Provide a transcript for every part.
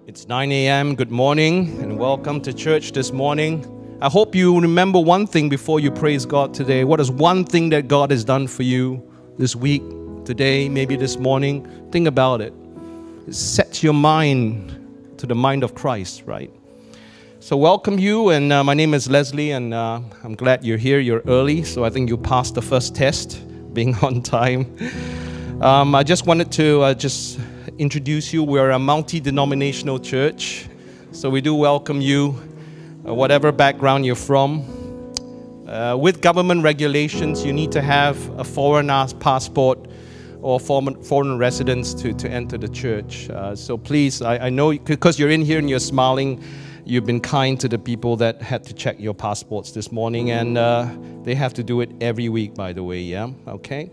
It's 9 a.m. Good morning and welcome to church this morning. I hope you remember one thing before you praise God today. What is one thing that God has done for you this week, today, maybe this morning? Think about it. It sets your mind to the mind of Christ, right? So welcome you, and my name is Leslie, and I'm glad you're here. You're early, so I think you passed the first test, being on time. I just wanted to introduce you. We're a multi-denominational church, so we do welcome you, whatever background you're from. With government regulations, you need to have a foreigner's passport or foreign residence to enter the church. So please, I know because you're in here and you're smiling, you've been kind to the people that had to check your passports this morning, and they have to do it every week, by the way, yeah? Okay?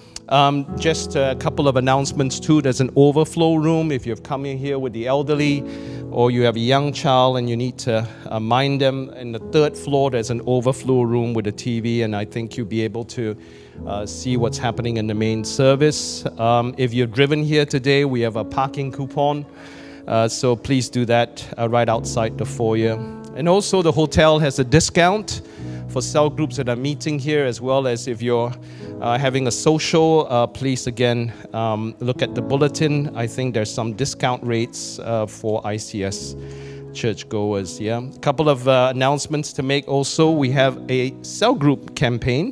Just a couple of announcements too. There's an overflow room if you've come in here with the elderly or you have a young child and you need to mind them. In the third floor, there's an overflow room with a TV, and I think you'll be able to see what's happening in the main service. If you're driven here today, we have a parking coupon. So please do that right outside the foyer. And also the hotel has a discount for cell groups that are meeting here, as well as if you're having a social, please again look at the bulletin. I think there's some discount rates for ICS churchgoers. Yeah, a couple of announcements to make also. We have a cell group campaign.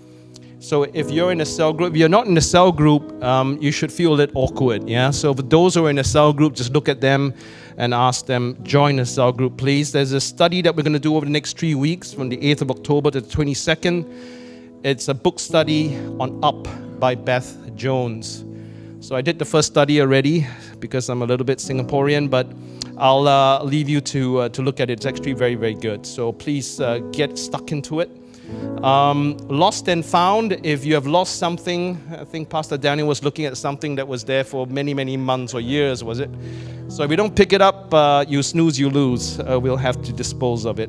So if you're in a cell group, if you're not in a cell group, you should feel a little awkward, yeah? So for those who are in a cell group, just look at them and ask them, join a cell group, please. There's a study that we're going to do over the next 3 weeks, from the 8th of October to the 22nd. It's a book study on Up by Beth Jones. So I did the first study already because I'm a little bit Singaporean, but I'll leave you to look at it. It's actually very, very good. So please get stuck into it. Lost and found. If you have lost something, I think Pastor Daniel was looking at something that was there for many, many months or years, was it? So if you don't pick it up, you snooze, you lose. We'll have to dispose of it.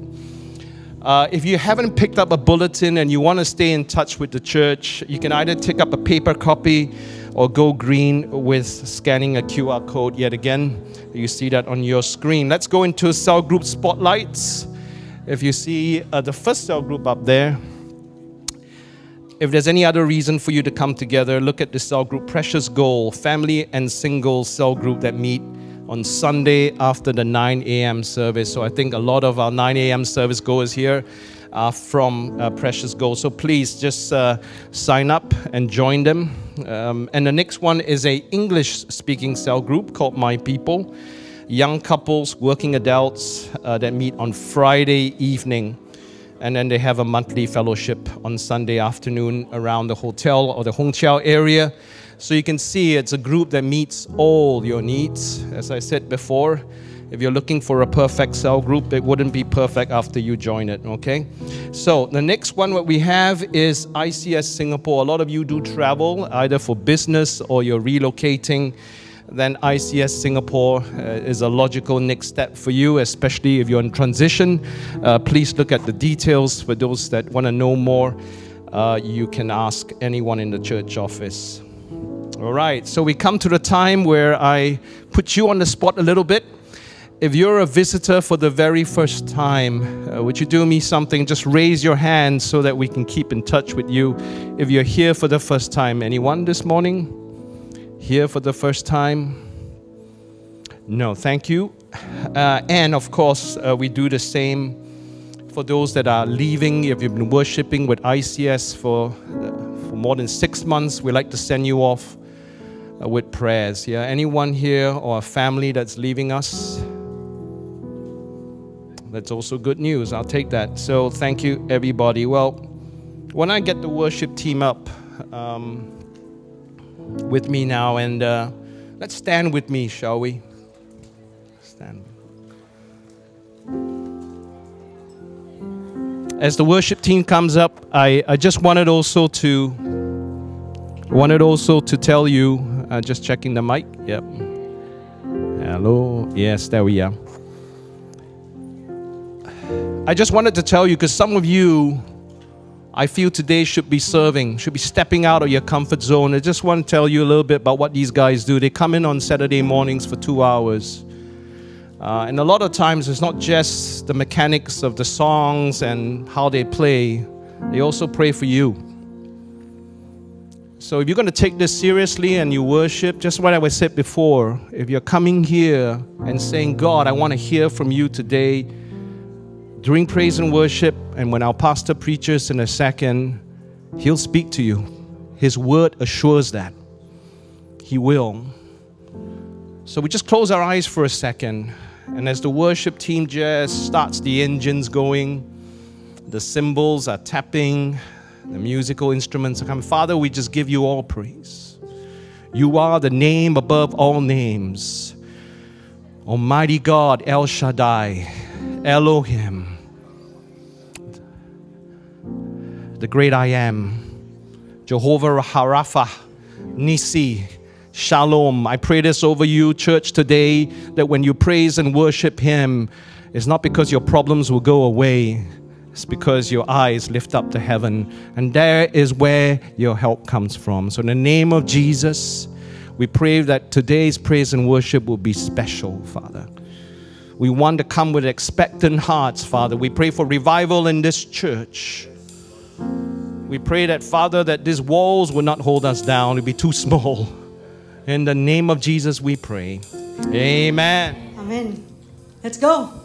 If you haven't picked up a bulletin and you want to stay in touch with the church, you can either take up a paper copy or go green with scanning a QR code. Yet again, you see that on your screen. Let's go into cell group spotlights. If you see the first cell group up there, if there's any other reason for you to come together, look at the cell group, Precious Goal, family and single cell group that meet on Sunday after the 9 a.m. service. So I think a lot of our 9 a.m. service goers here are from Precious Goal. So please just sign up and join them. And the next one is a English-speaking cell group called My People. Young couples, working adults that meet on Friday evening, and then they have a monthly fellowship on Sunday afternoon around the hotel or the Hong Chiao area. So you can see it's a group that meets all your needs. As I said before, if you're looking for a perfect cell group, it wouldn't be perfect after you join it, okay? So the next one what we have is ICS Singapore. A lot of you do travel either for business or you're relocating. Then ICS Singapore is a logical next step for you, especially if you're in transition. Please look at the details. For those that want to know more, you can ask anyone in the church office. All right, so we come to the time where I put you on the spot a little bit. If you're a visitor for the very first time, would you do me something? Just raise your hand so that we can keep in touch with you. If you're here for the first time, anyone this morning? Here for the first time? No, thank you. And of course, we do the same for those that are leaving. If you've been worshiping with ICS for more than 6 months, we like to send you off with prayers. Yeah, anyone here or a family that's leaving us? That's also good news. I'll take that. So thank you, everybody. Well, when I get the worship team up with me now, and let's stand with me, shall we? Stand. As the worship team comes up, I just wanted also to tell you, just checking the mic. Yep. Hello. Yes, there we are. I just wanted to tell you, because some of you, I feel today should be serving, should be stepping out of your comfort zone. I just want to tell you a little bit about what these guys do. They come in on Saturday mornings for 2 hours. And a lot of times it's not just the mechanics of the songs and how they play. They also pray for you. So if you're going to take this seriously and you worship, just what I said before, if you're coming here and saying, God, I want to hear from you today, during praise and worship, and when our pastor preaches in a second, he'll speak to you. His word assures that. He will. So we just close our eyes for a second. And as the worship team just starts the engines going, the cymbals are tapping, the musical instruments are coming. Father, we just give you all praise. You are the name above all names. Almighty God, El Shaddai, Elohim, the great I am, Jehovah Rapha, Nisi, Shalom. I pray this over you, church, today, that when you praise and worship Him, it's not because your problems will go away. It's because your eyes lift up to heaven. And there is where your help comes from. So in the name of Jesus, we pray that today's praise and worship will be special, Father. We want to come with expectant hearts, Father. We pray for revival in this church. We pray that, Father, that these walls will not hold us down. It'll be too small. In the name of Jesus we pray. Amen. Amen. Let's go.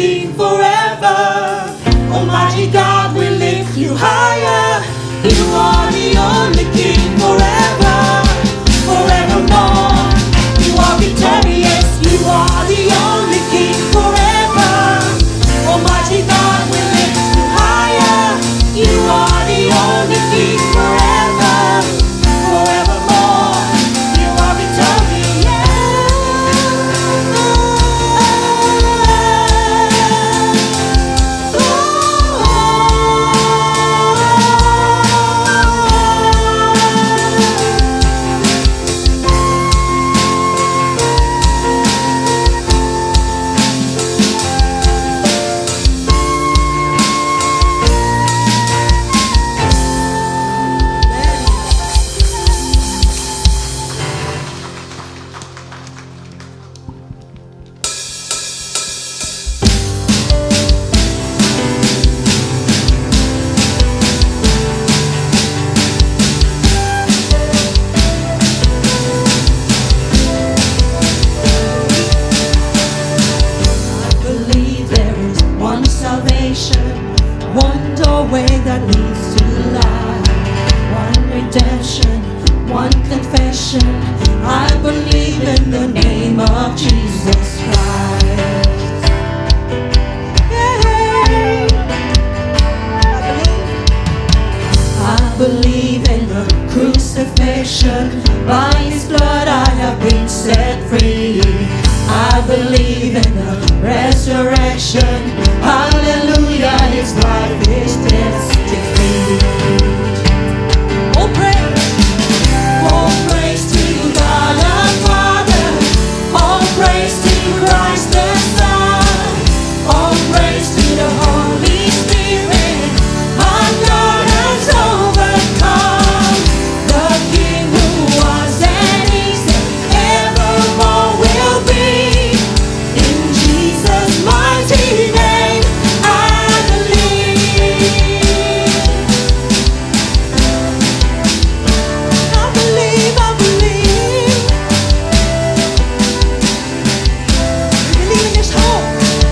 King forever. Almighty God, we lift you higher. You are the only King forever, forevermore. You are victorious. You are the only King forever. Almighty God, we lift you higher. You are the only King forever, forevermore. You are victorious. One doorway that leads to life, one redemption, one confession. I believe in the name of Jesus Christ. Yeah. I believe in the crucifixion. By His blood I have been set free. I believe in the resurrection. Hallelujah, His life is death's defeat. Oh praise to God the Father. All praise to Christ the Son. All praise to the Holy Spirit. Our God has overcome. The King who was and is and evermore will be. In Jesus' mighty name, I believe. I believe. We believe in this hope.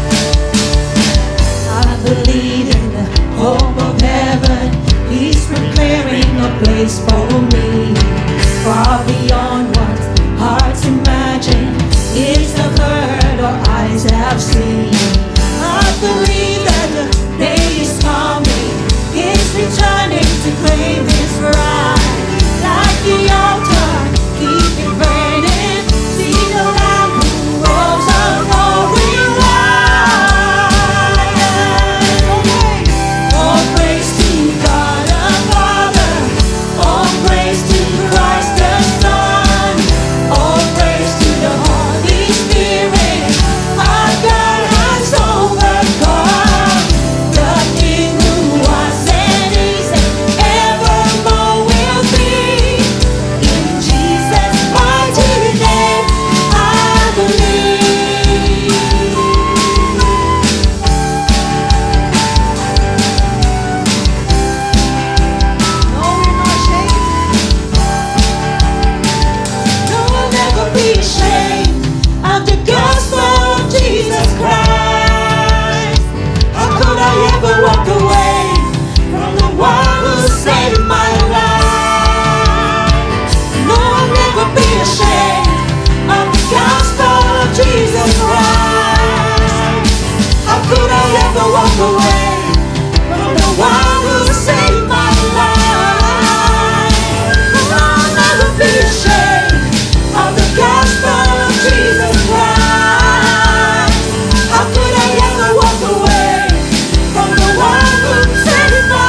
I believe in the hope of heaven. He's preparing a place for me, far beyond what hearts imagine. It's the heard or eyes have seen. I believe that the day is coming. He's returning to claim His bride. Like the altar, keep it burning. See the Lamb who rose a glory light. All praise to God the Father. All praise to Christ the Son. All praise to the Holy Spirit. Our God has overcome. The King who was and is and evermore will be. In Jesus' mighty name, I believe. No, we're not ashamed. No, we'll never be ashamed of the gospel of Jesus Christ. How could I ever walk away from the one who saved my life? No, I'll never be ashamed of the gospel of Jesus Christ. How could I ever walk away from the one who saved my life? I'll never be ashamed of the gospel of Jesus Christ. How could I ever walk away from the one who saved my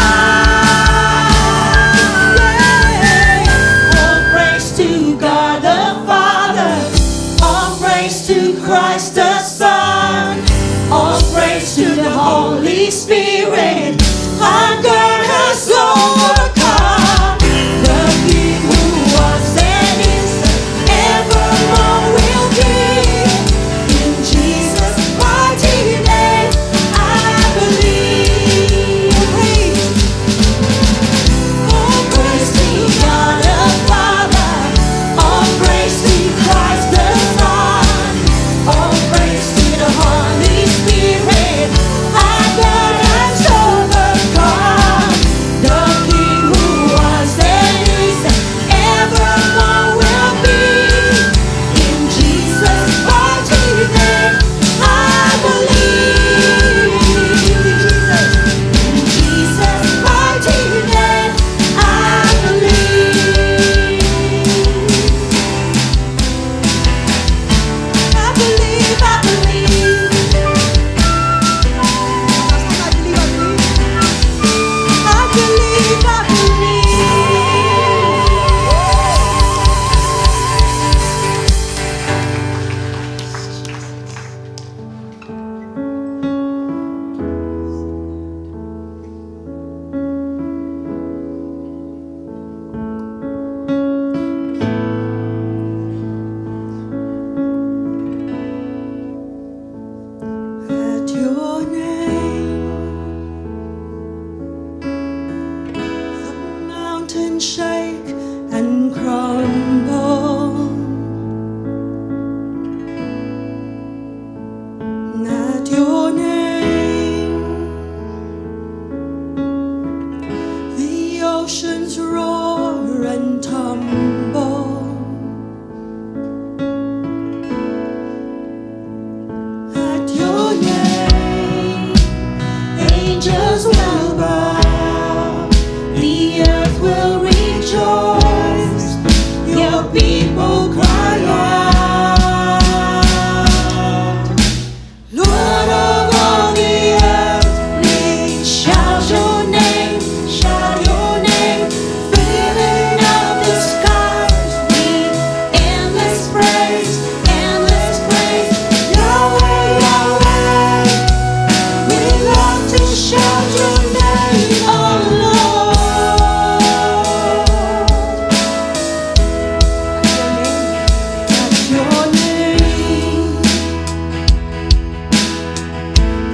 life? Yeah. All praise to God the Father. All praise to Christ the Son. All praise to the Holy Spirit. Our God has overcome. The King who was and is and evermore will be. In Jesus' mighty name, I believe. All praise to God the Father. All praise to Christ the Son. All praise to the Holy Spirit.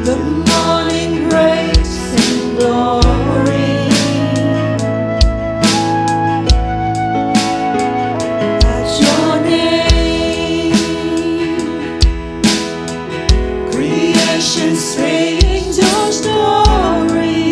The morning breaks in glory. At your name, creation sings your story.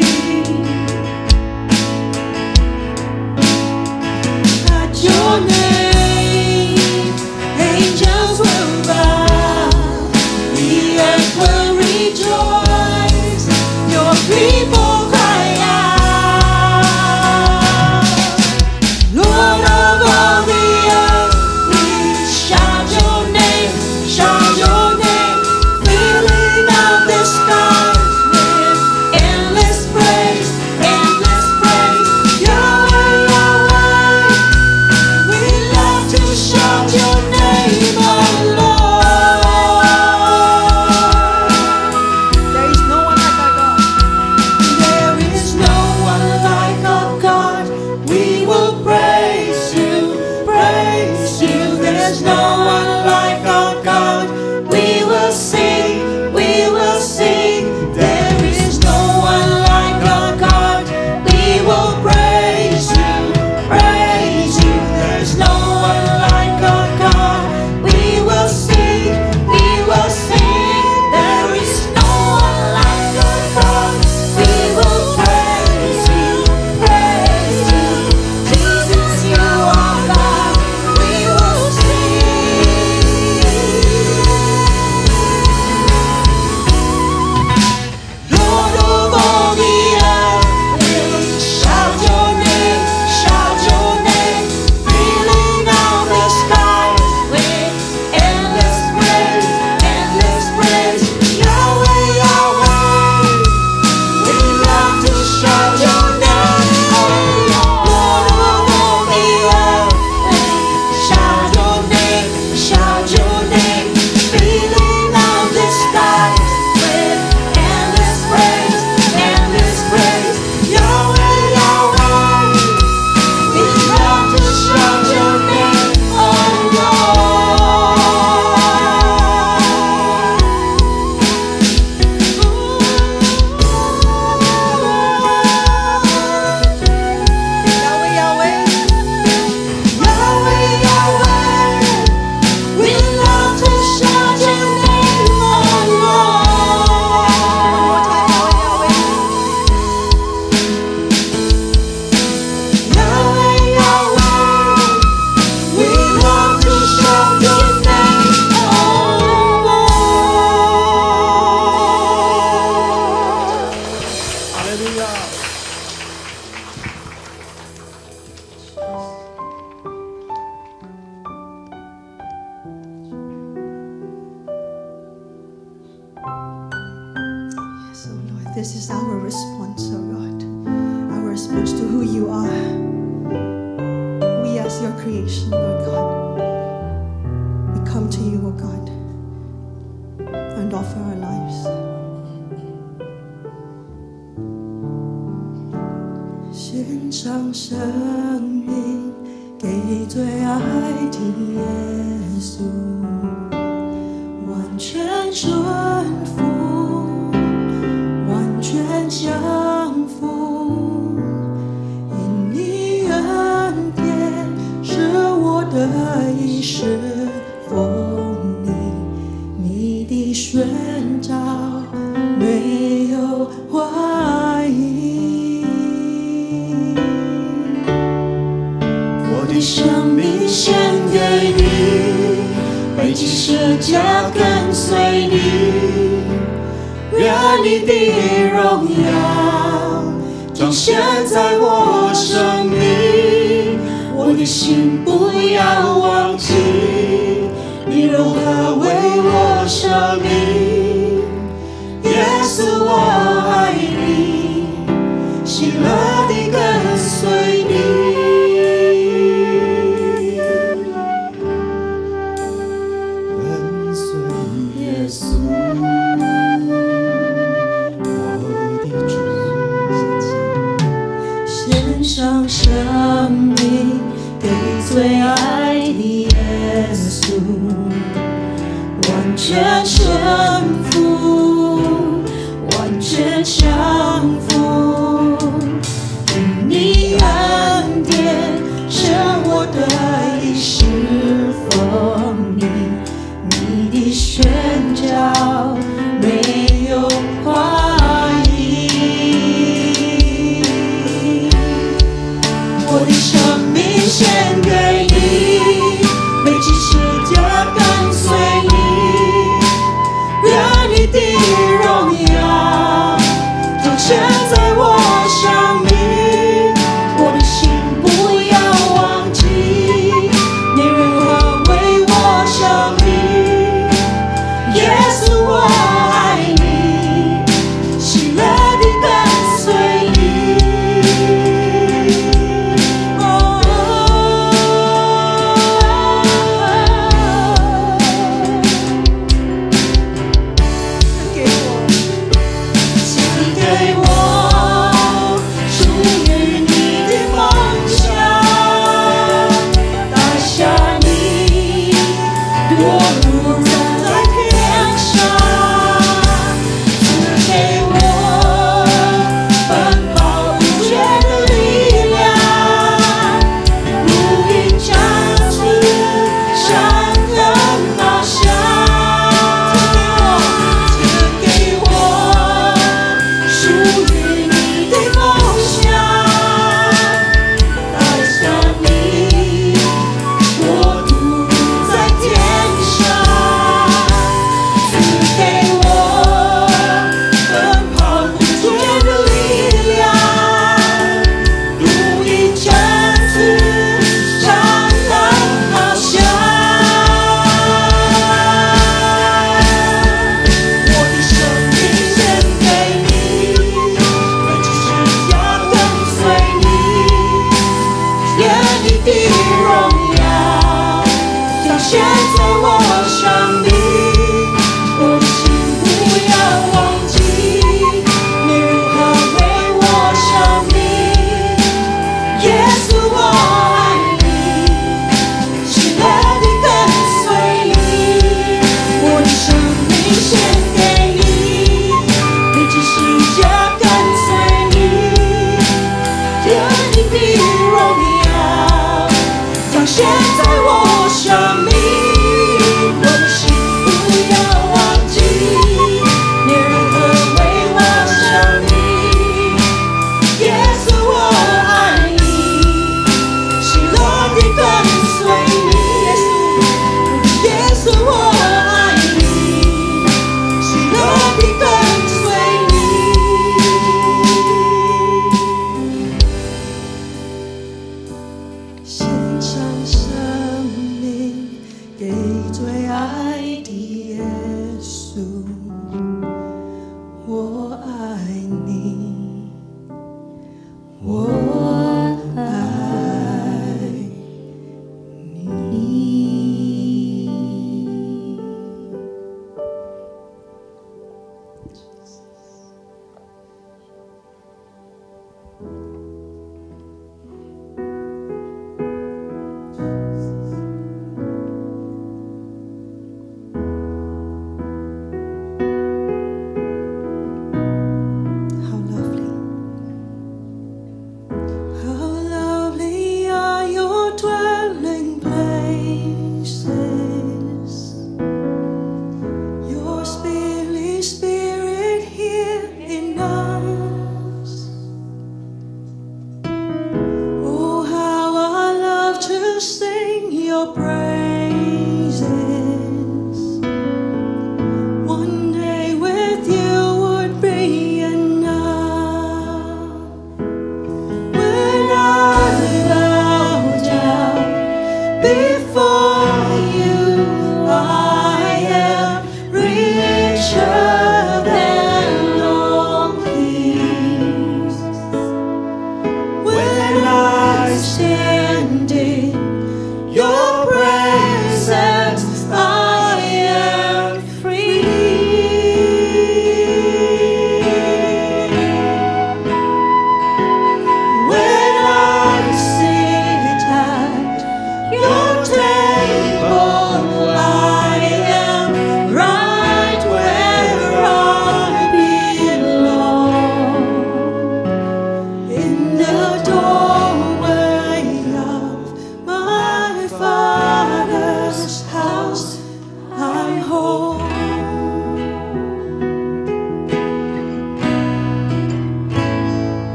At your name, angels will bow, the earth will rejoice, your people cry out. Lord of all the earth, we shout your name, filling up the skies with endless praise, endless praise. Yahweh, Yahweh, we love to shout your name, oh Lord. There is no one like our God. There is no one like our God. We will praise you, praise you. There's no one like our God. We will sing, we will sing. There is no one like our God. We will praise you, praise you. There's no one like our God. We will sing, we will sing. There is no one like our God. We will praise you, praise you. Jesus, you are God. We will sing. Lord of all the earth, we shout your name, filling out the skies with endless praise, endless praise. Yahweh, Yahweh, we love to shout your name, oh Lord of all the earth. We shout your name, filling out the skies with endless praise, endless praise. Yahweh, Yahweh, we love to shout your name, oh Lord. Yahweh, Yahweh, Yahweh, Yahweh, we love to shout your name, oh Lord. One more time, Yahweh, Yahweh, Yahweh, we love to shout your name, oh Lord. Hallelujah. Yes, oh Lord, this is our response, oh God. Our response to who you are. We as your creation, Lord God. We come to you, oh God, and offer our lives. 献上生命给最爱的耶稣，完全顺服，完全降服，因你恩典是我的一世奉你，你的宣召没有怀疑。我的生命献给你，背起十架跟随你，愿你的荣耀彰显在我生命。我的心不要忘记，你如何为我舍命。耶稣，我爱你，喜乐地跟随你。跟随耶稣，我的主，献上生命给最爱的耶稣，完全顺服，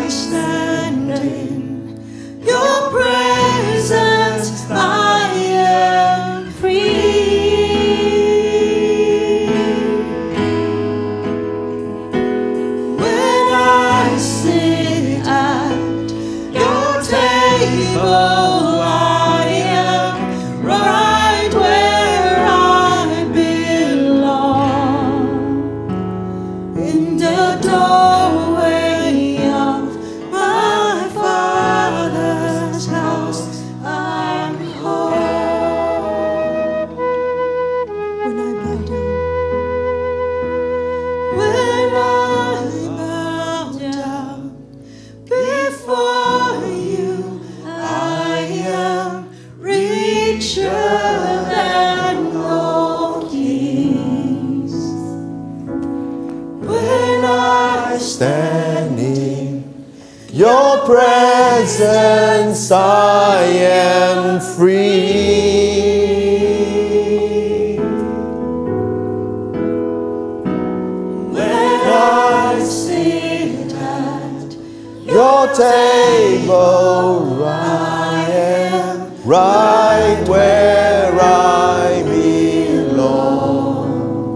I stand in your presence, I am free. When I sit at your table, I am right where I belong. In the doorway of my Father's house, I'm home. When I bow down, before you, I am richer than all kings. When I Stand in your presence, I am free. When I sit at Your table, I am right where I belong.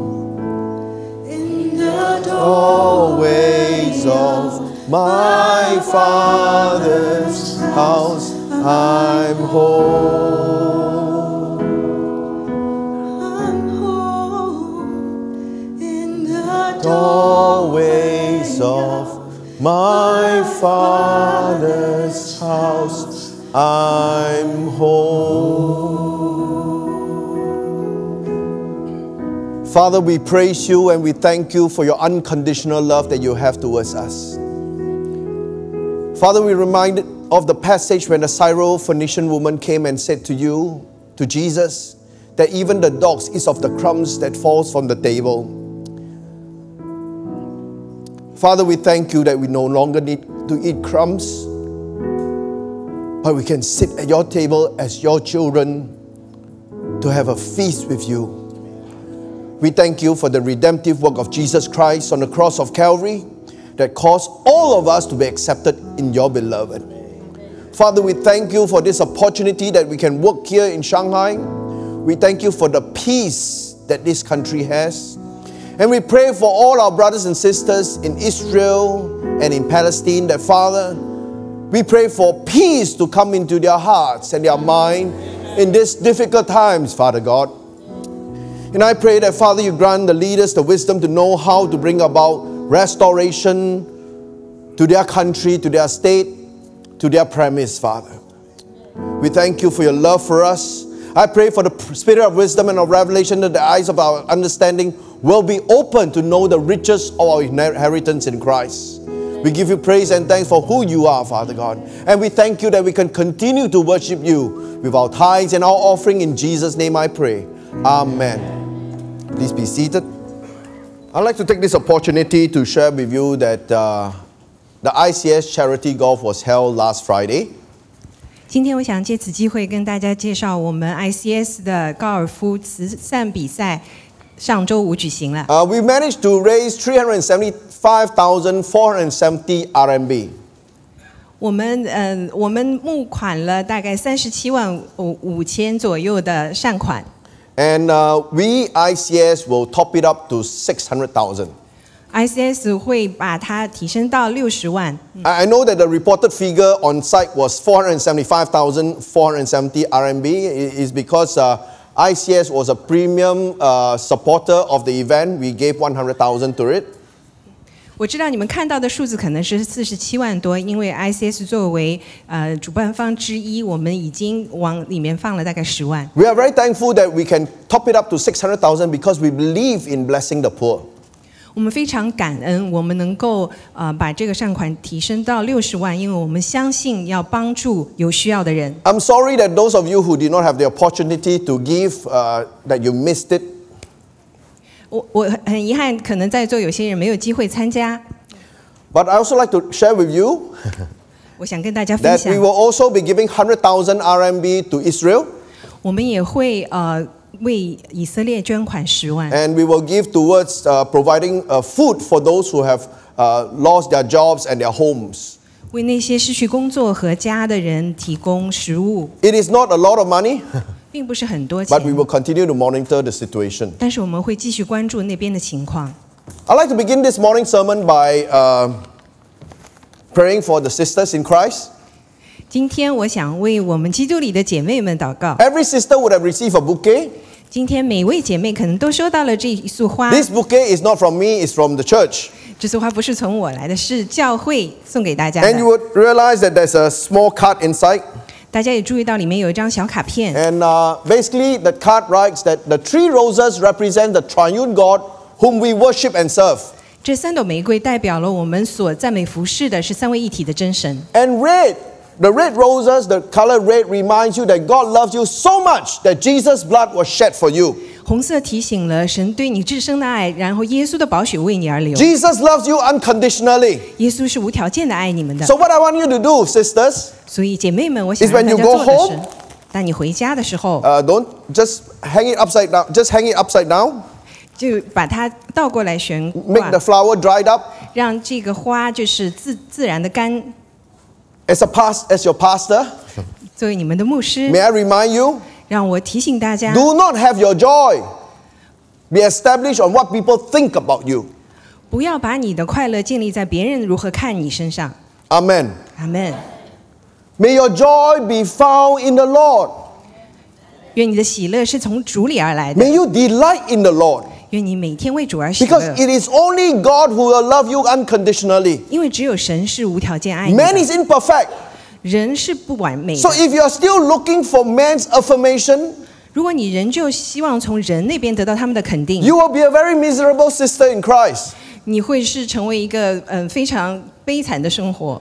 in the Always of my Father's house, I'm home. I'm home. In the Always of my Father's house, I'm home. Father, we praise you and we thank you for your unconditional love that you have towards us. Father, we reminded of the passage when the Syrophoenician woman came and said to you, to Jesus, that even the dogs eat of the crumbs that falls from the table. Father, we thank you that we no longer need to eat crumbs, but we can sit at your table as your children to have a feast with you. We thank you for the redemptive work of Jesus Christ on the cross of Calvary that caused all of us to be accepted in your beloved. Father, we thank you for this opportunity that we can work here in Shanghai. We thank you for the peace that this country has. And we pray for all our brothers and sisters in Israel and in Palestine that, Father, we pray for peace to come into their hearts and their mind in these difficult times, Father God. And I pray that, Father, you grant the leaders the wisdom to know how to bring about restoration to their country, to their state, to their premise, Father. We thank you for your love for us. I pray for the spirit of wisdom and of revelation that the eyes of our understanding will be open to know the riches of our inheritance in Christ. We give you praise and thanks for who you are, Father God. And we thank you that we can continue to worship you with our tithes and our offering. In Jesus' name I pray. Amen. Please be seated. I'd like to take this opportunity to share with you that the ICS Charity Golf was held last Friday. 今天我想借此机会跟大家介绍我们 ICS 的高尔夫慈善比赛，上周五举行了。 We managed to raise 375,470 RMB. 我们募款了大概37.5万左右的善款。 And we ICS will top it up to 600,000. ICS 会把它提升到60万。 I know that the reported figure on site was 475,470 RMB. It is because ICS was a premium supporter of the event. We gave 100,000 to it. 我知道你们看到的数字可能是47万多，因为 ICS 作为主办方之一，我们已经往里面放了大概10万。 We are very thankful that we can top it up to 600,000 because we believe in blessing the poor. 我们非常感恩，我们能够把这个善款提升到60万，因为我们相信要帮助有需要的人。 I'm sorry that those of you who did not have the opportunity to give, that you missed it. 我很遗憾，可能在座有些人没有机会参加。 But I also like to share with you 我想跟大家分 that 享 we，will also be giving 100,000 RMB to Israel. 我们也会为以色列捐款10万。 And we will give towards providing food for those who have lost their jobs and their homes. 为那些失去工作和家的人提供食物， It is not a lot of money, 并不是很多 but we 钱， will continue to monitor the situation. 但是我们会继续关注那边的情况。 I'd like to begin this morning sermon by praying for the sisters in Christ. 今天我想为我们基督里的姐妹们祷告。 Every sister would have received a bouquet. 今天每位姐妹可能都收到了这一束花， This bouquet is not from me, it's from the church. 这束花不是从我来的，是教会送给大家 And you 的。 would realize that there's a small card inside. 大家也注意到里面有一张小卡片， And basically, the card writes that the 3 roses represent the triune God whom we worship and serve. 这3朵玫瑰代表了我们所赞美服侍的是三位一体的真神。 And the red roses, the color red reminds you that God loves you so much that Jesus' blood was shed for you. 红色提醒了神对你至深的爱，然后耶稣的宝血为你而流。 Jesus loves you unconditionally. 耶稣是无条件的爱你们的。 So what I want you to do, sisters, 所以姐妹们，我想 is 让 when 大 you 家 go 做的 home, 是，当你回家的时候， don't just hang it upside down. Just hang it upside down. 就把它倒过来悬 Make 挂 the，flower dried up. 让这个花就是自然的干。 As your pastor, 作为你们的牧师， may I remind you, 让我提醒大家， do not have your joy be established on what people think about you. 不要把你的快乐建立在别人如何看你身上。 Amen. 阿门。 May your joy be found in the Lord. 愿你的喜乐是从主里而来的， May you delight in the Lord. 愿你每天为主而喜 Because 乐， it is only God who will love you unconditionally. 因为只有神是无条件爱你 Man 的， is imperfect. 人是不完美 So 的。 if you are still looking for man's affirmation, 如果你仍旧希望从人那边得到他们的肯定， you will be a very miserable sister in Christ. 你会是成为一个非常悲惨的生活。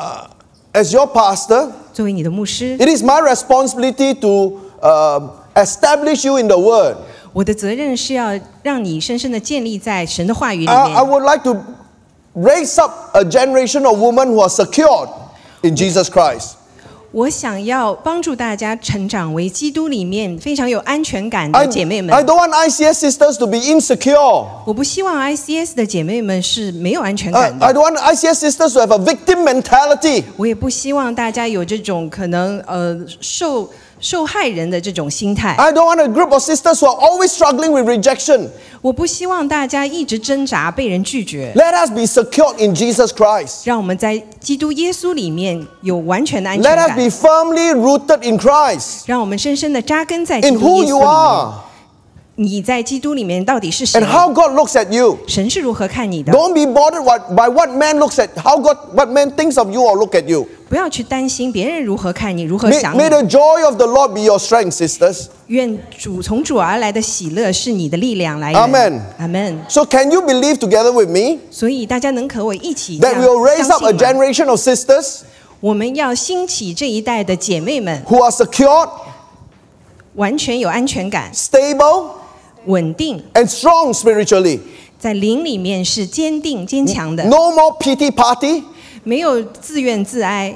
As your pastor, 作为你的牧师， it is my responsibility to establish you in the Word. 我的责任是要让你深深的建立在神的话语里 I 面。 would like to raise up a generation of women who are secured in Jesus Christ. 我想要帮助大家成长为基督里面非常有安全感 I 的姐妹 I 们。 don't want ICS sisters to be insecure. 我不希望 ICS 的姐妹们是没有安全 I 感的。 don't want ICS sisters to have a victim mentality. 我也不希望大家有这种可能受害人的这种心态。 I don't want a group of sisters who are always struggling with rejection. 我不希望大家一直挣扎被人拒绝。 Let us be secured in Jesus Christ. 让我们在基督耶稣里面有完全的安全 Let us be 感， firmly rooted in Christ, 让我们深深的扎根在基 in 督 who 耶 you 稣里面。 are, 你在基督里面到底是谁 and？how God looks at you. 神是如何看你的？ Don't be bothered by what man looks at, what man thinks of you or look at you. 不要去担心别人如何看你，如何 May, 想 may 你。 the joy of the Lord be your strength, sisters. 愿从主而来的喜乐是你的力量来源。 Amen 阿门。 So can you believe together with me 所以大家能和我一起这 that 样 we will raise 相 up a 信吗？ generation of sisters 我们要兴起这一代的姐妹们， who are secured, 完全有安全感、 stable, 稳定， and strong spiritually? 在灵里面是坚定坚强的， No more pity party. 没有自怨自哀。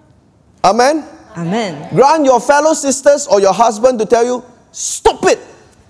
Amen. 阿门。 Grant your fellow sisters or your husband to tell you, stop it.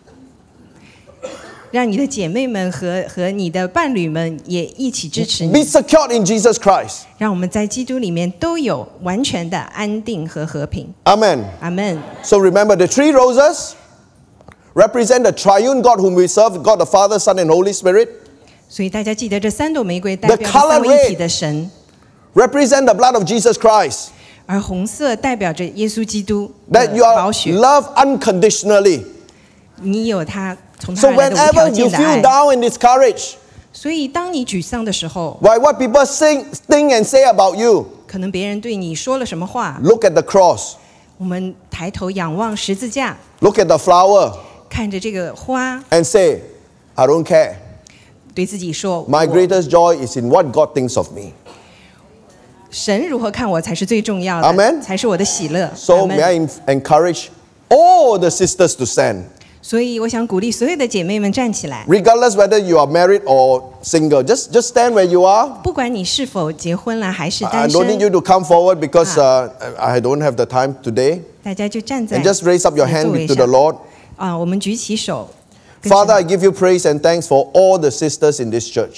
让你的姐妹们和你的伴侣们也一起支持 Be 你， secured in Jesus Christ. 让我们在基督里面都有完全的安定和和平。 Amen. 阿门。 So remember, the 3 roses represent the triune God whom we serve, God the Father, Son, and Holy Spirit. 所以大家记得这3朵玫瑰代 The 表 color 三位一体的神， Represent the blood of Jesus Christ. 而红色代表着耶稣基督 That 的 you are 宝血。 loved unconditionally. 你有他从他 So 而来的无条 whenever you 件的 feel 爱。 down and discouraged 所以当你沮丧的时候， by what people think and say about you, 可能别人对你说了什么话， look at the cross. 我们抬头仰望十字架， Look at the flower 看着这个花， and say, I don't care. 对自己说： My 我 greatest joy is in what God thinks of me. 神如何看我才是最重要的 Amen 才是我的喜乐。 So 阿门 may I encourage all the sisters to stand, 所以我想鼓励所有的姐妹们站起来， regardless whether you are married or single. Just stand where you are. 不管你是否结婚了还是 I 单 don't need 身， you to come forward because I don't have the time today. 大家就站在 And just raise up your 座 hand 位 to the 上 Lord. 啊，我们举起手。跟 Father, I 神 give you praise and thanks for all the sisters in this church.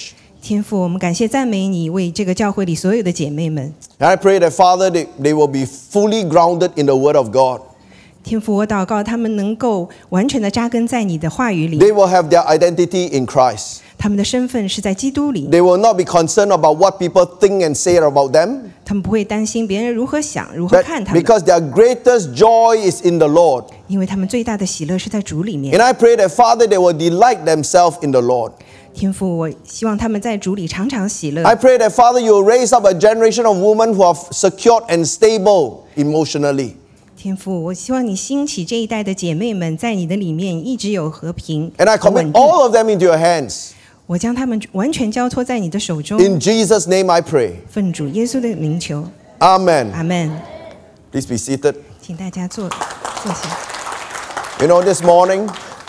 天父，我们感谢赞美你，为这个教会里所有的姐妹们。 And I pray that, Father, they will be fully grounded in the Word of God. 天父，我祷告他们能够完全的扎根在你的话语里， They will have their identity in Christ. 他们的身份是在基督里， They will not be concerned about what people think and say about them. 他们不会担心别人如何想、如何 But 看他们， because their greatest joy is in the Lord. 因为他们最大的喜乐是在主里面 And。I pray that, Father, they will delight themselves in the Lord. 天父，我希望他们在主里常常喜乐。 I pray that, Father, you will raise up a generation of women who are secured and stable emotionally. 天父，我希望你兴起这一代的姐妹们，在你的里面一直有和平 And I 和稳 commit 定。 all of them into your hands. 我将他们完全交托在你的手中。 In Jesus' name I pray. 奉主耶稣的名求， Amen. 阿门。 Please be seated. 请大家坐下。 You know, this morning,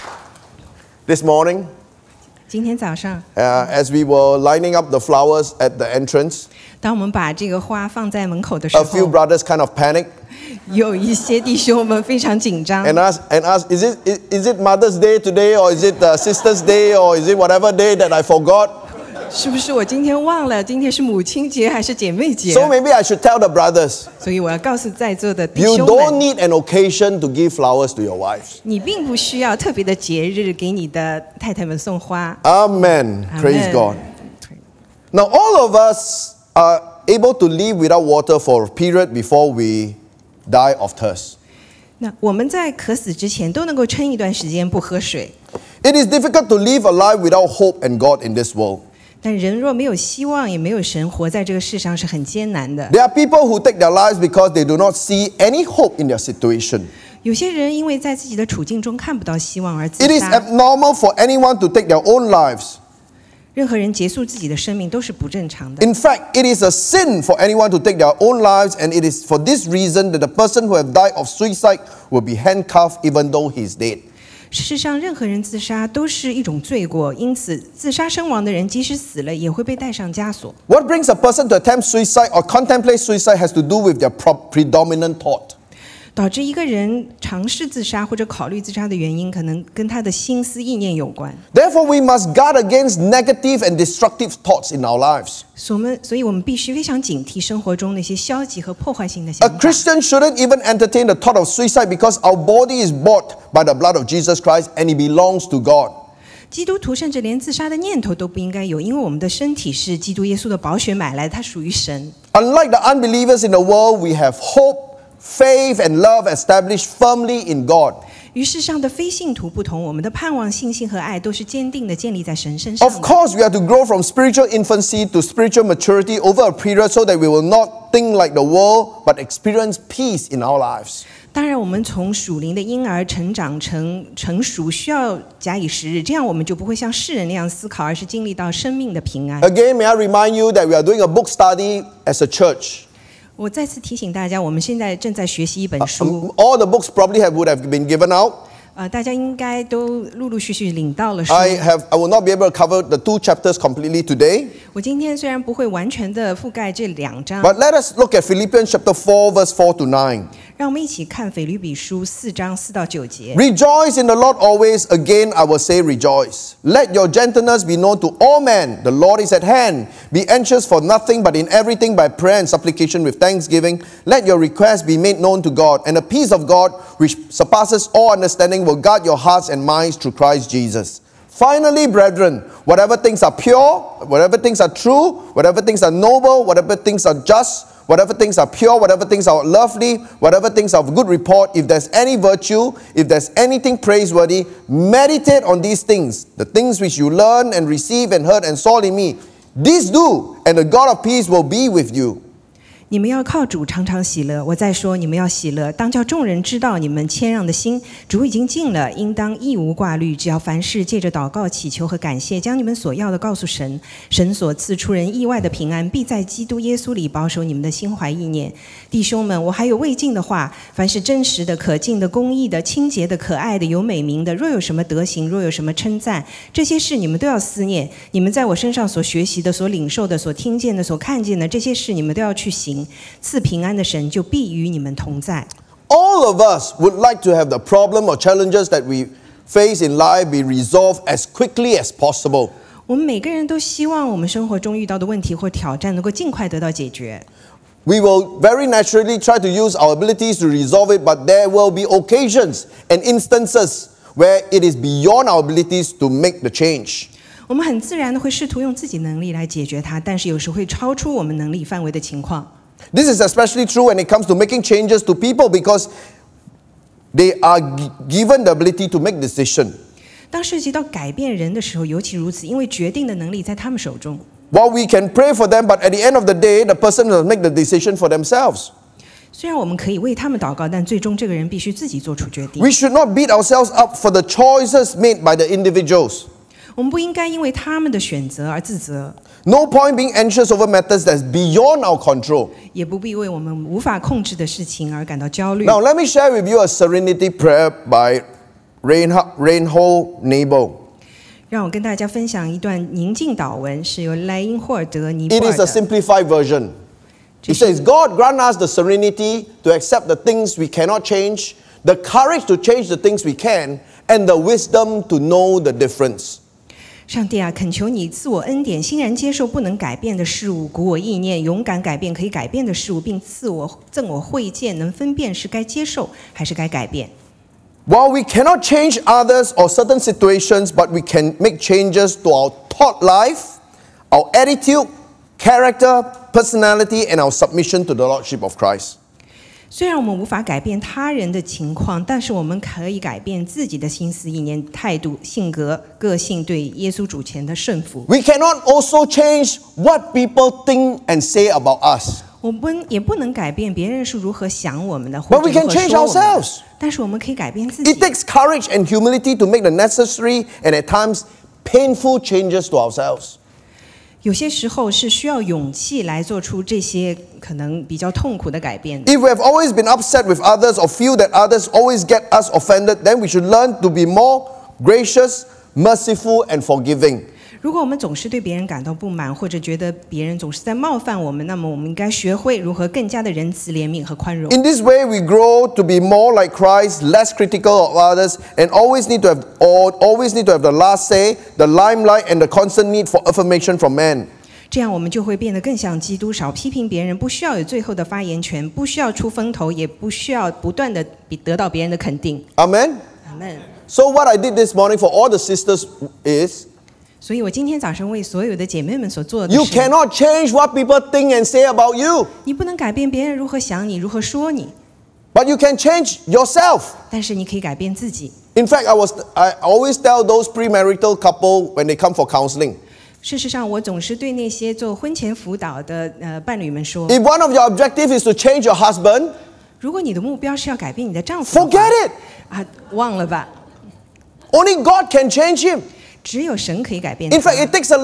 今天早上， as we were lining up the flowers at the entrance, 当我们把这个花放在门口的时 a few 候， brothers kind of panicked 有一些弟兄们非常紧张， and asked, is it Mother's Day today, or is it Sister's Day, or is it whatever day that I forgot? 是不是我今天忘了？今天是母亲节还是姐妹节？ So maybe I should tell the brothers, 所以我要告诉在座的弟 you 兄 don't 们， need an occasion to give flowers to your wives. 你并不需要特别的节日给你的太太们送花。 Amen. Praise Amen. God. Now, all of us are able to live without water for a period before we die of thirst. 那我们在渴死之前都能够撑一段时间不喝水， It is difficult to live a life without hope and God in this world. 但人若没有希望，也没有神，活在这个世上是很艰难的。 There are people who take their lives because they do not see any hope in their situation. 有些人因为在自己的处境中看不到希望而自 It is 杀。 abnormal for anyone to take their own lives. 任何人结束自己的生命都是不正常的。 In fact, it is a sin for anyone to take their own lives, and it is for this reason that the person who have died of suicide will be handcuffed even though he is dead. 事实上，任何人自杀都是一种罪过，因此自杀身亡的人即使死了，也会被戴上枷锁。 What brings a person to attempt suicide or contemplate suicide has to do with their predominant thought. 导致一个人尝试自杀或者考虑自杀的原因，可能跟他的心思意念有关。 Therefore, we must guard against negative and destructive thoughts in our lives. 所以我们必须非常警惕生活中那些消极和破坏性的 A 想法。 Christian shouldn't even entertain the thought of suicide because our body is bought by the blood of Jesus Christ and it belongs to God. 基督徒甚至连自杀的念头都不应该有，因为我们的身体是基督耶稣的宝血买来的，它属于神。 Unlike the unbelievers in the world, we have hope, faith, and love established firmly in God. 与世上的非信徒不同，我们的盼望、信心和爱都是坚定的建立在神身上 Of 的。 course, we have to grow from spiritual infancy to spiritual maturity over a period so that we will not think like the world but experience peace in our lives. 当然，我们从属灵的婴儿成长成熟，需要假以时日，这样我们就不会像世人那样思考，而是经历到生命的平安。 Again, may I remind you that we are doing a book study as a church. 我再次提醒大家，我们现在正在学习一本书， All the books probably would have been given out. 大家应该都陆陆续续领到了书。 I will not be able to cover the 2 chapters completely today. 我今天虽然不会完全的覆盖这2章， But let us look at Philippians chapter 4, verse 4 to 9. 让我们一起看腓立比书4章4到9节。 Rejoice in the Lord always. Again, I will say rejoice. Let your gentleness be known to all men. The Lord is at hand. Be anxious for nothing, but in everything by prayer and supplication with thanksgiving. Let your requests be made known to God. And the peace of God, which surpasses all understanding, will guard your hearts and minds through Christ Jesus. Finally, brethren, whatever things are pure, whatever things are true, whatever things are noble, whatever things are just, whatever things are pure, whatever things are lovely, whatever things are of good report, if there's any virtue, if there's anything praiseworthy, meditate on these things, the things which you learn and receive and heard and saw in me. These do, and the God of peace will be with you. 你们要靠主常常喜乐。我再说，你们要喜乐，当叫众人知道你们谦让的心。主已经尽了，应当一无挂虑。只要凡事借着祷告、祈求和感谢，将你们所要的告诉神。神所赐出人意外的平安，必在基督耶稣里保守你们的心怀意念。弟兄们，我还有未尽的话：凡是真实的、可敬的、公义的、清洁的、可爱的、有美名的，若有什么德行，若有什么称赞，这些事你们都要思念。你们在我身上所学习的、所领受的、所听见的、所看见的，这些事你们都要去行。赐平安的神就必与你们同在。 All of us would like to have the problem or challenges that we face in life be resolved as quickly as possible. 我们每个人都希望我们生活中遇到的问题或挑战能够尽快得到解决。 We will very naturally try to use our abilities to resolve it, but there will be occasions and instances where it is beyond our abilities to make the change. 我们很自然的会试图用自己能力来解决它，但是有时会超出我们能力范围的情况。 This is especially true when it comes to making changes to people because they are given the ability to make decisions. 当涉及到改变人的时候，尤其如此，因为决定的能力在他们手中。 While we can pray for them, but at the end of the day, the person will make the decision for themselves. 虽然我们可以为他们祷告，但最终这个人必须自己做出决定。 We should not beat ourselves up for the choices made by the individuals. 我们不应该因为他们的选择而自责， No point being anxious over matters that's beyond our control. 也不必为我们无法控制的事情而感到焦虑。 Now, let me share with you a serenity prayer by Reinhold Niebuhr. 让我跟大家分享一段宁静祷文，是由莱因霍尔德尼 It 布尔 is a 的。 simplified version. It says, God grant us the serenity to accept the things we cannot change, the courage to change the things we can, and the wisdom to know the difference. 上帝啊，恳求你赐我恩典，欣然接受不能改变的事物，鼓我意念，勇敢改变可以改变的事物，并赠我慧见，能分辨是该接受还是该改变。 While we cannot change others or certain situations, but we can make changes to our thought life, our attitude, character, personality, and our submission to the Lordship of Christ. 虽然我们无法改变他人的情况，但是我们可以改变自己的心思、意念、态度、性格、个性对耶稣主前的顺服。 We cannot also change what people think and say about us. 我们也不能改变别人是如何想我们的， But 或 we 者 can 如何 change 说我们的 ourselves. 但是我们可以改变自 It 己。 takes courage and humility to make the necessary and at times painful changes to ourselves. 有些时候是需要勇气来做出这些可能比较痛苦的改变。 If we have always been upset with others or feel that others always get us offended, then we should learn to be more gracious, merciful, and forgiving. 如果我们总是对别人感到不满，或者觉得别人总是在冒犯我们，那么我们应该学会如何更加的仁慈、怜悯和宽容。 In this way, we grow to be more like Christ, less critical of others, and always need to have the last say, the limelight, and the constant need for affirmation from men. 这样我们就会变得更像基督，少批评别人，不需要有最后的发言权，不需要出风头，也不需要不断的得到别人的肯定。 Amen? 阿们。 So what I did this morning for all the sisters is, 所以我今天早上为所有的姐妹们所做的 you 是， cannot change what people think and say about you, 你不能改变别人如何想你，如何说你， but you can change yourself. 但是你可以改变自己。 In fact, I always tell those premarital couple when they come for counseling, 事实上，我总是对那些做婚前辅导的伴侣们说， if one of your objectives is to change your husband, 如果你的目标是要改变你的丈夫的话 forget it. 啊，忘了吧， Only God can change him. 只有神可以改变 In 他。 fact, it takes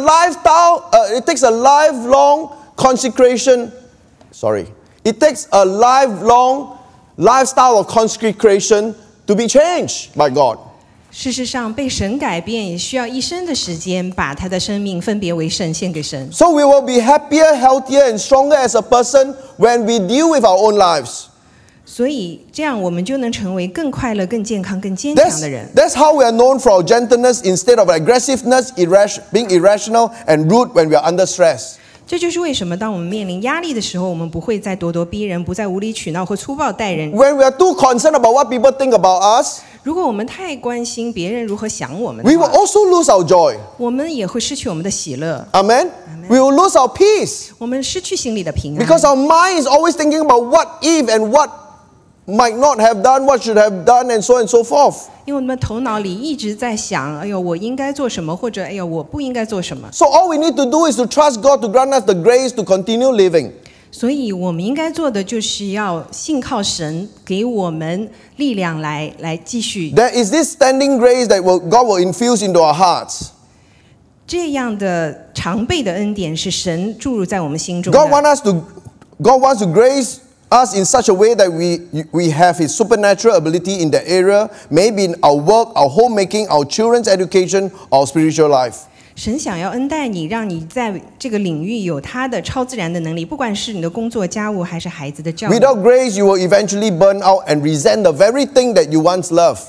a lifelong consecration. Sorry. It takes a lifelong lifestyle of consecration to be changed by God. 事实上，被神改变也需要一生的时间，把他的生命分别为圣，献给神。 So we will be happier, healthier, and stronger as a person when we deal with our own lives. 所以，这样我们就能成为更快乐、更健康、更坚强的人。 That's how we are known for our gentleness instead of aggressiveness, being irrational and rude when we are under stress. 这就是为什么，当我们面临压力的时候，我们不会再咄咄逼人，不再无理取闹或粗暴待人。 When we are too concerned about what people think about us, 如果我们太关心别人如何想我们 we 的 will 话， also lose our joy. 我们也会失去我们的喜乐， Amen? We will lose our peace 我们失去心里的平安。 because our mind is always thinking about what if and what might not have done, what should have done, and so forth. 因为我们头脑里一直在想，哎呦，我应该做什么，或者哎呦，我不应该做什么。 So all we need to do is to trust God to grant us the grace to continue living. 所以我们应该做的就是要信靠神，给我们力量来继续。 There is this standing grace that God will infuse into our hearts. 这样的常备的恩典是神注入在我们心中 God 的。 wants to grace us in such a way that we have His supernatural ability in that area, maybe in our work, our homemaking, our children's education, our spiritual life. 神想要恩待你，让你在这个领域有他的超自然的能力，不管是你的工作、家务，还是孩子的教育。 Without grace, you will eventually burn out and resent the very thing that you once loved.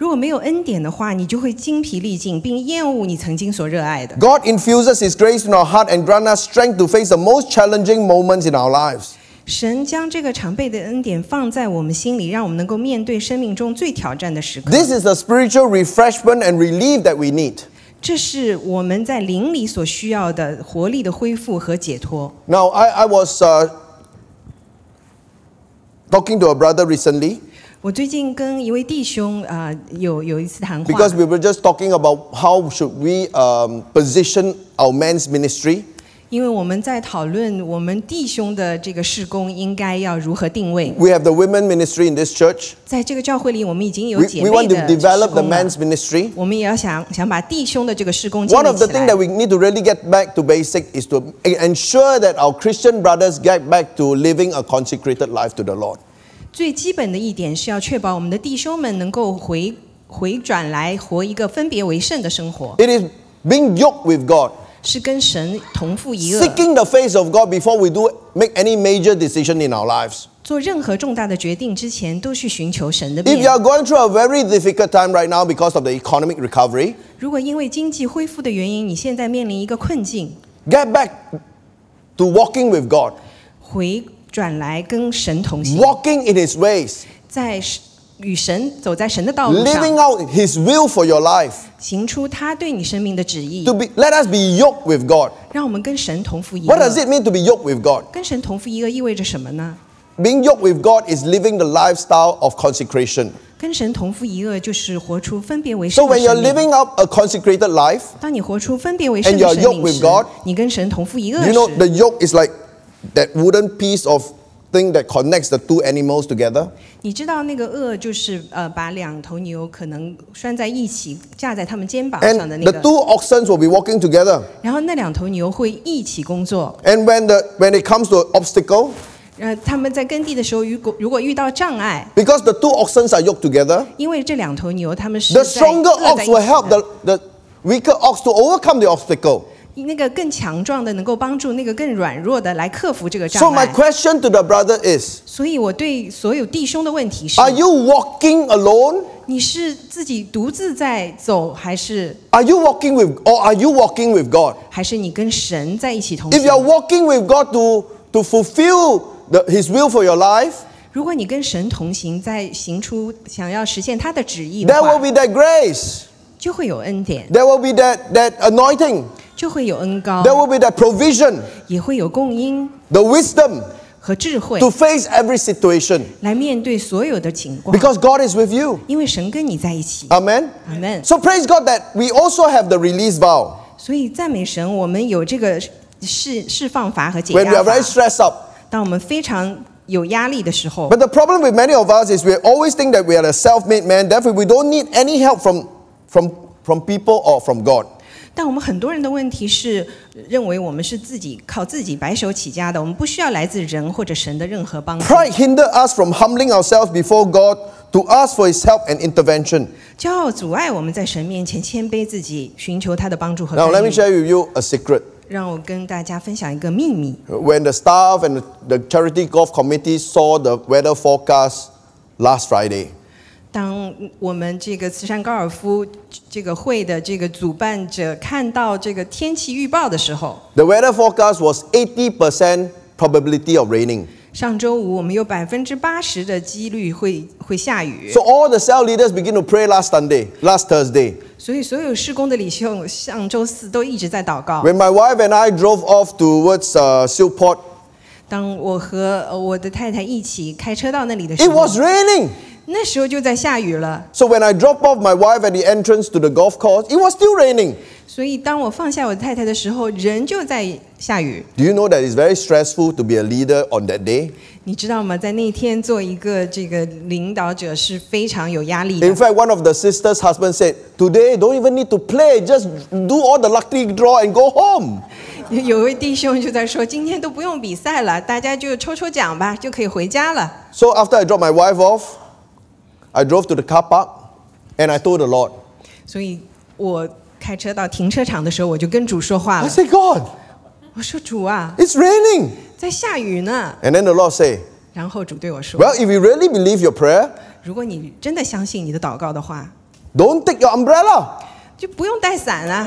如果没有恩典的话，你就会精疲力尽，并厌恶你曾经所热爱的。 God infuses His grace in our heart and grants us strength to face the most challenging moments in our lives. 神将这个常备的恩典放在我们心里，让我们能够面对生命中最挑战的时刻。 This is the spiritual refreshment and relief that we need. 这是我们在灵里所需要的活力的恢复和解脱。 Now, I was talking to a brother recently 我最近跟一位弟兄有一次谈话， because we were just talking about how should we position our men's ministry. 因为我们在讨论我们弟兄的这个事工应该要如何定位。 We have the women ministry in this church. 在这个教会里，我们已经有 We 姐 we 妹 want to 的事 develop the 工了 men's ministry. 我们也要想把弟兄的这个事工建 One 立 of 起 the things 来 that。we need to really get back to basic is to ensure that our Christian brothers get back to living a consecrated life to the Lord. 最基本的一点是要确保我们的弟兄们能够回转来活一个分别为圣的生活， It is being yoked with God, 是跟神同负一轭， seeking the face of God before we do make any major decision in our lives. 做任何重大的决定之前都去寻求神的 If you 面。 are going through a very difficult time right now because of the economic recovery, 如果因为经济恢复的原因，你现在面临一个困境， get back to walking with God, 回转来跟神同行， walking in His ways, 在与神走在神的道路 living 上， out His will for your life. 行出他对你生命的旨意， Let us be yoked with God. 让我们跟神同负一 What does 轭。 it mean to be yoked with God? 跟神同负一轭意味着什么呢？ Being yoked with God is living the lifestyle of consecration. 跟神同负一轭就是活出分别为 So 圣的 when you're 生命。 living out a consecrated life, 当你活出分别为圣 And 的 you're 生 yoked 命 with 时 God， 你跟神同负一轭 you know 时， the yoke is like that wooden piece of thing that connects the two animals together. 你知道那个轭就是把两头牛可能拴在一起，架在他们肩膀上的 And 那 the 个， two oxen will be walking together. 然后那两头牛会一起工作。 And when it comes to an obstacle, 他们在耕地的时候，如果遇到障碍， because the two oxen are yoked together, 因为这两头牛他们是 the 在 stronger 勒在 ox 一 will 起 help 的 the weaker ox to overcome the obstacle. 那个更强壮的能够帮助那个更软弱的来克服这个 So 障 my 碍。 question to the brother is, 所以我对所有弟兄的问题是： are you walking alone? 你是自己独自在走，还是 Are you walking with God? 你跟神在一起同 If 行 you're？walking with God to fulfill His will for your life, 如果你跟神同行，在行出想要实现他的旨意的 there will 话， be that grace. 就会有恩典， There will be that anointing. 就会有恩膏 There，will be that provision, 也会有供应 the wisdom 和智慧 to face every situation 来面对所有的情况， because God is with you. 因为神跟你在一起。 Amen. 阿门。 So praise God that we also have the release vow. 所以赞美神，我们有这个释放法和解 When we 压 are very 法。 stressed up. 当我们非常有压力的时候， But the problem with many of us is we always think that we are a self-made man, therefore we don't need any help from people or from God. 但我们很多人的问题是认为我们是靠自己白手起家的，我们不需要来自人或者神的任何帮助。 Pride hinders us from humbling ourselves before God to ask for His help and intervention. 骄傲阻碍我们在神面前谦卑自己，寻求他的帮助和 Now, let 干 me 预。 share with you a secret. 让我跟大家分享一个秘密。 When the staff and the charity golf committee saw the weather forecast last Friday, 当我们这个慈善高尔夫这个会的这个主办者看到这个天气预报的时候， the weather forecast was 80% probability of raining. 上周五我们有80%的几率会下雨， So all the cell leaders begin to pray last Thursday. 所以所有事工的领袖上周四都一直在祷告。 When my wife and I drove off towards Silport, 当我和我的太太一起开车到那里的时 it 候 was，raining. 那时候就在下雨了。 So when I dropped off my wife at the entrance to the golf course, it was still raining. 所以当我放下我的太太的时候，人就在下雨。 Do you know that it's very stressful to be a leader on that day? 你知道吗？在那天做一个这个领导者是非常有压力 In 的。 fact, one of the sisters' husbands said, "Today, don't even need to play. Just do all the lucky draw and go home." 有位弟兄就在说，今天都不用比赛了，大家就抽奖吧，就可以回家了。 So after I dropped my wife off, I drove to the car park and I told the Lord, 所以我开车到停车场的时候，我就跟主说话 I 了。 said, God, 我说主啊， it's raining. 在下雨呢。 And then the Lord said, 然后主对我说， well, if you really believe your prayer, 如果你真的相信你的祷告的话， Don't take your umbrella. 就不用带伞啊。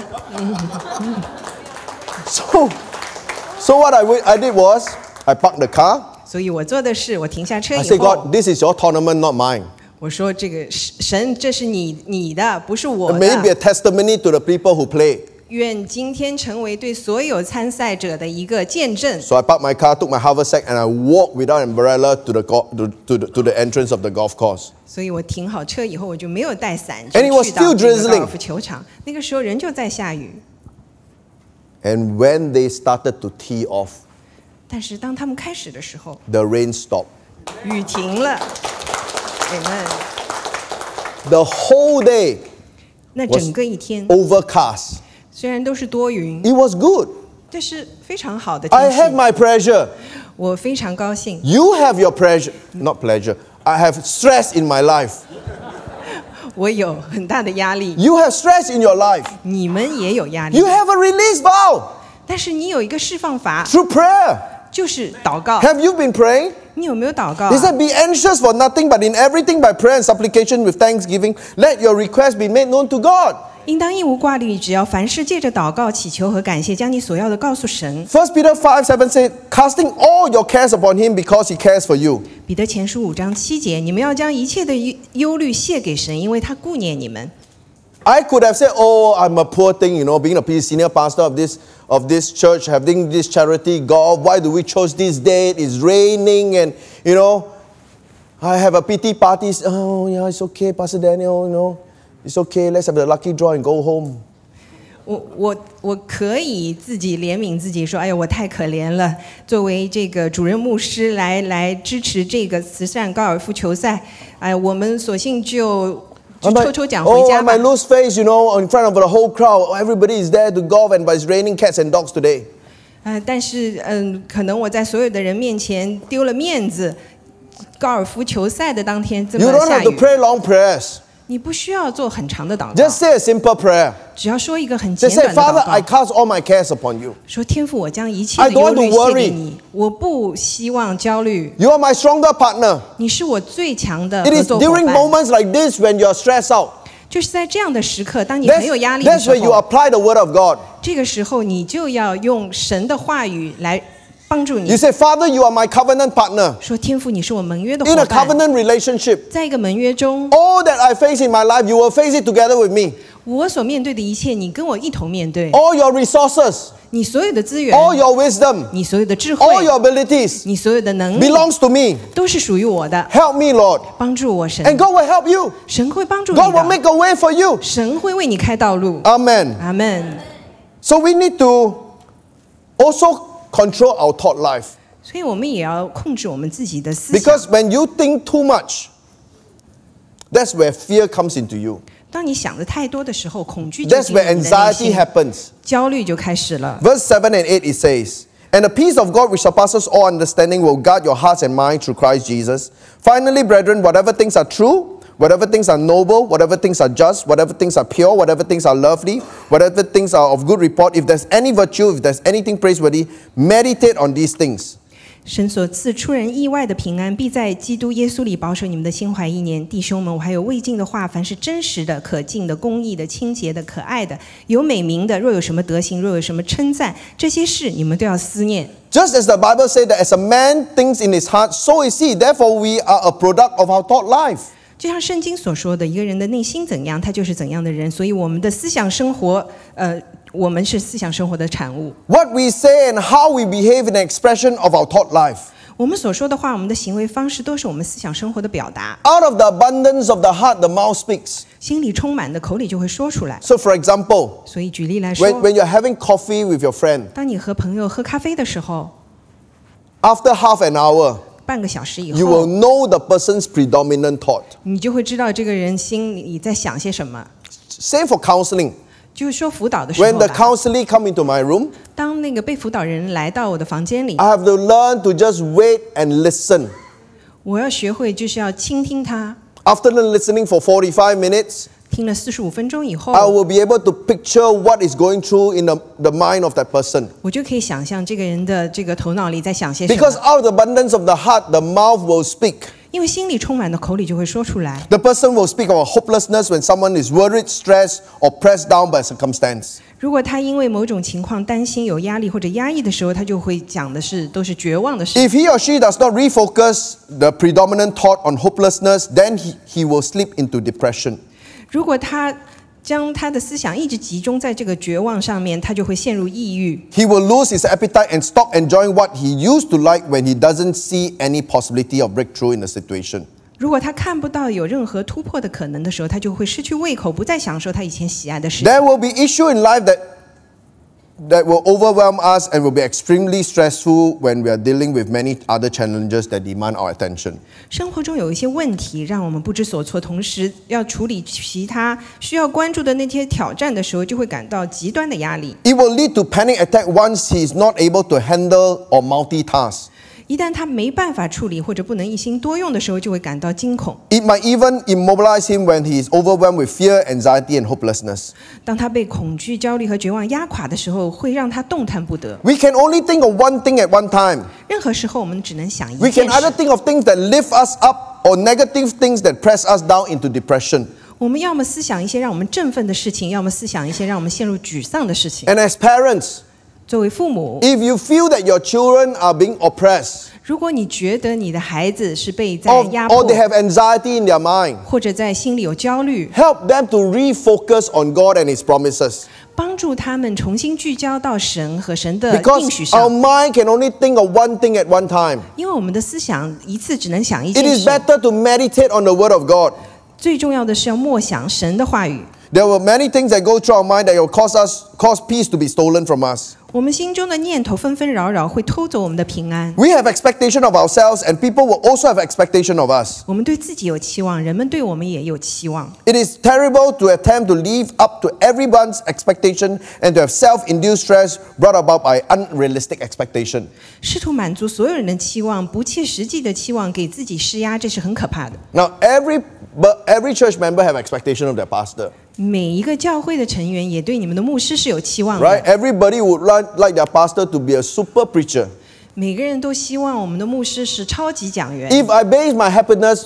So what I did was, I parked the car. 所以我做的是，我停下车 I 以 said, 后， God, this is your tournament, not mine. 我说这个神，这是你的，不是我 It may be 的。 a testimony to the people who play. 愿今天成为对所有参赛者的一个见证。 So I parked my car, took my haversack, and I walked without umbrella to the entrance of the golf course. 所以我停好车以后，我就没有带伞， And it 就 was 去到 still 那个 drizzling. 高尔夫球场。那个时候人就在下雨， And when they started to tee off, 但是当他们开始的时候， the rain stopped. 雨停了。Amen。 The whole day 那整个一天 overcast. 虽然都是多云， It was good. 这是非常好的 I 天 have 气， my pleasure. 我非常高兴。 You have your pleasure. Not pleasure. I have stress in my life. 我有很大的压力， You have stress in your life. 你们也有压力 You，have a release valve 但是你有一个释放法， through prayer. 就是祷告。 Have you been praying? 你有没有祷告 He 啊？ said, Be anxious for nothing, but in everything by prayer and supplication with thanksgiving, let your requests be made known to God. 应当一无挂虑，只要凡事借着祷告、祈求和感谢，将你所要的告诉神。 1 Peter 5:7 said, Casting all your cares upon him because he cares for you. 彼得前书5章7节，你们要将一切的忧虑卸给神，因为他顾念你们。 I could have said, Oh, I'm a poor thing, being a senior pastor of this church, having this charity. God, why do we choose this date? It's raining and, I have a pity party. Oh, yeah, it's okay, Pastor Daniel, it's okay. Let's have the lucky draw and go home. 我可以自己怜悯自己，说，哎呀，我太可怜了。作为这个主任牧师来支持这个慈善高尔夫球赛，哎，我们索性就抽奖回 Oh, 家 I 吧 might。lose face, in front of the whole crowd. Everybody is there to golf, but it's raining cats and dogs today. 但是可能我在所有的人面前丢了面子。高尔夫球赛的当天这 You 么 don't 下 have to 雨， pray long prayers. 你不需要做很长的祷告， Just say a simple prayer. 只要说一个很简 Just say, 短的 Father, 祷 I 告， cast all my cares upon you. 说天父，我将一切 I 的 don't 忧 want to 虑卸 worry. 给你，我不希望焦虑， You are my stronger partner. 你是我最强的 It 合 is 作伙 during 伴。 moments like this when you are stressed out. 就是在这样的时刻，当你很有压力的 That's 时 where you 候， apply the word of God. 这个时候你就要用神的话语来帮助你 You。say, Father, you are my covenant partner. 说天父，你是我盟约的 In 伙 a 伴， covenant relationship, 在一个盟约中， all that I face in my life, you will face it together with me. 我所面对的一切，你跟我一同面对。 All your resources, 你所有的资源， all your wisdom, 你所有的智 all 慧， your abilities 你所有的能力， belongs to me. 都是属于我的。 Help me, Lord. 帮助我，神， And God will help you. 神会帮助你 God will 的， make a way for you. 神会为你开道路。 Amen. 阿门。 So we need to also control our thought life. 所以我们也要控制我们自己的思想。 Because when you think too much, that's where fear comes into you. 当你想的太多的时候，恐惧就 That's 进入 where 你的内 anxiety 心， happens. 焦虑就开始了。 Verse 7 and 8 it says, And the peace of God which surpasses all understanding will guard your hearts and minds through Christ Jesus. Finally, brethren, whatever things are true, whatever things are noble, whatever things are just, whatever things are pure, whatever things are lovely, whatever things are of good report, if there's any virtue, if there's anything praiseworthy, meditate on these things. 神所赐出人意外的平安，必在基督耶稣里保守你们的心怀意念。弟兄们，我还有未尽的话，凡是真实的、可敬的、公义的、清洁的、可爱的、有美名的，若有什么德行，若有什么称赞，这些事你们都要思念。 Just as the Bible says that as a man thinks in his heart, so is he. Therefore, we are a product of our thought life. 就像圣经所说的，一个人的内心怎样，他就是怎样的人。所以我们的思想生活，我们是思想生活的产物。 What we say and how we behave in an expression of our thought life. 我们所说的话，我们的行为方式，都是我们思想生活的表达。 Out of the abundance of the heart, the mouth speaks. 心里充满的，口里就会说出来。 So, for example, 所以举例来说， when you're having coffee with your friend, 当你和朋友喝咖啡的时候， after half an hour, 半个小时以 you will 后， know the person's predominant thought. 你就会知道这个人心里在想些什么。 Same for counseling. 就是说辅导的时候 When the 吧， counselee come into my room, 当那个被辅导人来到我的房间里， I have to learn to just wait and listen. 我要学会就是要倾听他。 After listening for 45 minutes, 听了45分钟以后， I will be able to picture what is going through in the mind of that person. 我就可以想象这个人的这个头脑里在想些什 Because 么。 out of the abundance of the heart, the mouth will speak. 因为心里充满的，口里就会说出来。 The person will speak about hopelessness when someone is worried, stressed, or pressed down by circumstance. 如果他因为某种情况担心、有压力或者压抑的时候，他就会讲的都是绝望的事。 If he or she does not refocus the predominant thought on hopelessness, then he will slip into depression. 如果他将他的思想一直集中在这个绝望上面，他就会陷入抑郁。 He will lose his appetite and stop enjoying what he used to like when he doesn't see any possibility of breakthrough in the situation. 如果他看不到有任何突破的可能的时候，他就会失去胃口，不再享受他以前喜爱的事情。 There will be issue in life that will overwhelm us and will be extremely stressful when we are dealing with many other challenges that demand our attention. 生活中有一些问题让我们不知所措，同时要处理其他需要关注的那些挑战的时候，就会感到极端的压力。 It will lead to panic attack once he is not able to handle or multitask. 一旦他没办法处理或者不能一心多用的时候，就会感到惊恐。 It might even immobilize him when he is overwhelmed with fear, anxiety, and hopelessness. 当他被恐惧、焦虑和绝望压垮的时候，会让他动弹不得。 We can only think of one thing at one time. 任何时候，我们只能想一 We 件 can either 事。 think of things that lift us up or negative things that press us down into depression. 我们要么思想一些让我们振奋的事情，要么思想一些让我们陷入沮丧的事情。 And as parents, 作为父母， if you feel that your children are being oppressed, 如果你觉得你的孩子是被在 or 压迫， they have anxiety in their mind, 或者在心里有焦虑， help them to refocus on God and His promises. 帮助他们重新聚焦到神和神的应许 Because our 上。 mind can only think of one thing at one time. 因为我们的思想一次只能想一 It 件 is 事， better to meditate on the Word of God. 最重要的是要默想神的话语。 There were many things that go through our mind that will cause peace to be stolen from us. 我们心中的念头纷纷扰扰，会偷走我们的平安。 We have expectation of ourselves, and people will also have expectation of us. 我们对自己有期望，人们对我们也有期望。 It is terrible to attempt to live up to everyone's expectation and to have self-induced stress brought about by unrealistic expectation. 试图满足所有人的期望，不切实际的期望，给自己施压，这是很可怕的。 Now, every church member have expectation of their pastor, 每一个教会的成员也对你们的牧师是有期望的。 right? Everybody would like their pastor to be a super preacher. 每个人都希望我们的牧师是超级讲员。 If I base my happiness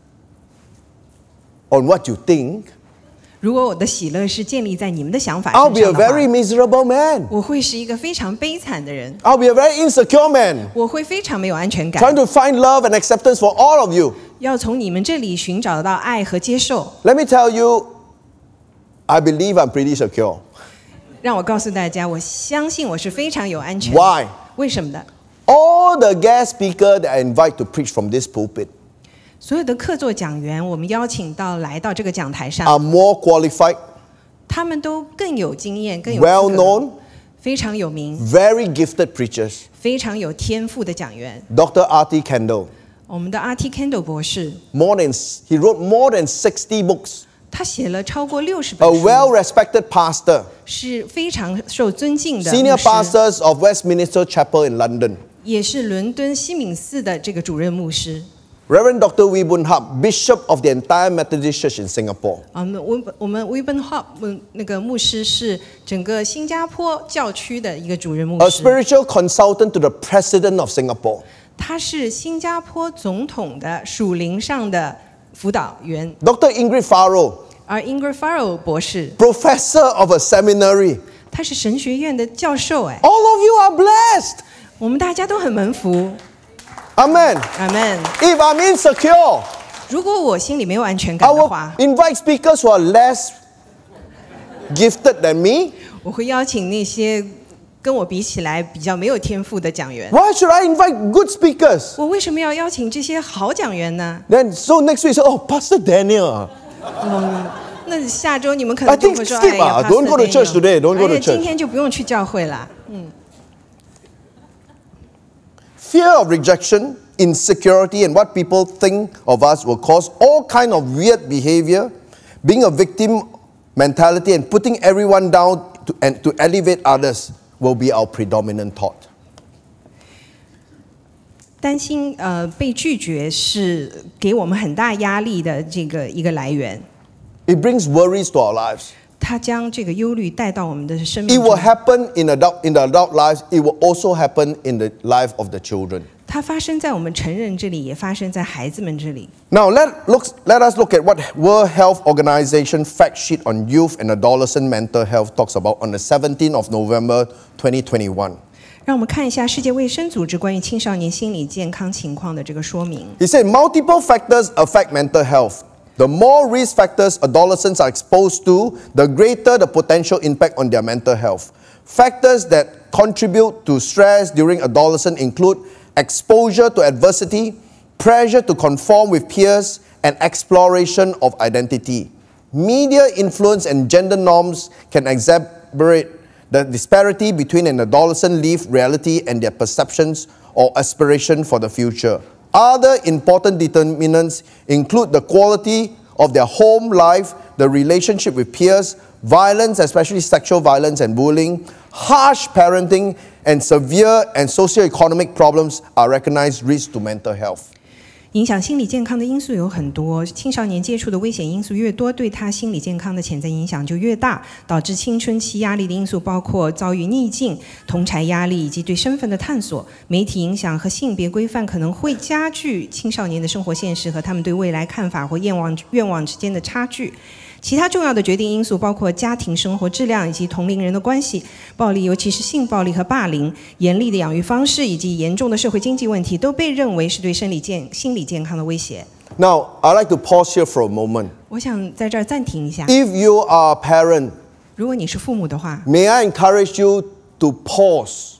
on what you think, 如果我的喜乐是建立在你们的想法 I'll 身 be a 上的 very 话， miserable man. 我会是一个非常悲惨的人， I'll be a very insecure man, 我会非常没有安全 trying 感。 to find love and acceptance for all of you. 要从你们这里寻找到爱和接受。 Let me tell you, I believe I'm pretty secure. 让我告诉大家，我相信我是非常有安全。 Why? 为什么呢？ All the guest speakers that I invite to preach from this pulpit 所有的客座讲员，我们邀请来到这个讲台上， are more qualified, 他们都更有经验，更有 well 资格 known, 非常有名， very gifted preachers. 非常有天赋的讲员。 Dr. R.T. Kendall, 我们的 R.T. Kendall 博士， he wrote more than 60 books. 他写了超过60 A 本书， well-respected pastor, 是非常受尊敬的 senior 牧师， pastors of Westminster Chapel in London. 也是伦敦西敏寺的这个主任牧师。 Reverend Dr. Wee Boon Hap, Bishop of the entire Methodist Church in Singapore. 我们 Wee-Ben Hop 那个牧师是整个新加坡教区的一个主任牧 A 师， spiritual consultant to the President of Singapore. 他是新加坡总统的属灵上的辅导员。 Dr. Ingrid Farrow, 而 Ingrid Farrow 博士， professor of a seminary. 他是神学院的教授。 All of you are blessed. 我们大家都很蒙福。 Amen. 阿门。 If I'm insecure, 如果我心里没有安全 I 感的 will 话， invite speakers who are less gifted than me. 我会邀请那些跟我比起来比较没有天赋的讲员。 Why should I invite good speakers? 我为什么要邀请这些好讲员呢？ Then so next week, say, oh, Pastor Daniel. 那下周你们可 I 能就 think 会说：“ skip 哎呀 don't go to Pastor church today, don't go to 哎呀 church. 今天就不用去教会啦。” Fear of rejection, insecurity, and what people think of us will cause all kind of weird behavior, being a victim mentality, and putting everyone down to elevate others will be our predominant thought. 担心被拒绝是给我们很大压力的这个一个来源， It brings worries to our lives. 他将这个忧虑带到我们的生 It 命 will 中。 happen in the adult lives. It will also happen in the life of the children. 它发生在我们成人这里，也发生在孩子们这里。 Now let us look at what World Health Organization fact sheet on youth and adolescent mental health talks about on the 17th of November 2021. 让我们看一下世界卫生组织关于青少年心理健康情况的这个说明。 It said multiple factors affect mental health. The more risk factors adolescents are exposed to, the greater the potential impact on their mental health. Factors that contribute to stress during adolescence include exposure to adversity, pressure to conform with peers, and exploration of identity. Media influence and gender norms can exacerbate the disparity between an adolescent lived reality and their perceptions or aspiration for the future. Other important determinants include the quality of their home life, the relationship with peers, violence, especially sexual violence and bullying, harsh parenting, and severe and socioeconomic problems are recognized risks to mental health. 影响心理健康的因素有很多，青少年接触的危险因素越多，对他心理健康的潜在影响就越大。导致青春期压力的因素包括遭遇逆境、同侪压力以及对身份的探索。媒体影响和性别规范可能会加剧青少年的生活现实和他们对未来看法或愿望之间的差距。其他重要的决定因素包括家庭生活质量以及同龄人的关系、暴力，尤其是性暴力和霸凌、严厉的养育方式以及严重的社会经济问题，都被认为是对心理健康的威胁。 Now, I'd like to pause here for a moment. 我想在这儿暂停一下。 If you are a parent, 如果你是父母的话， may I encourage you to pause,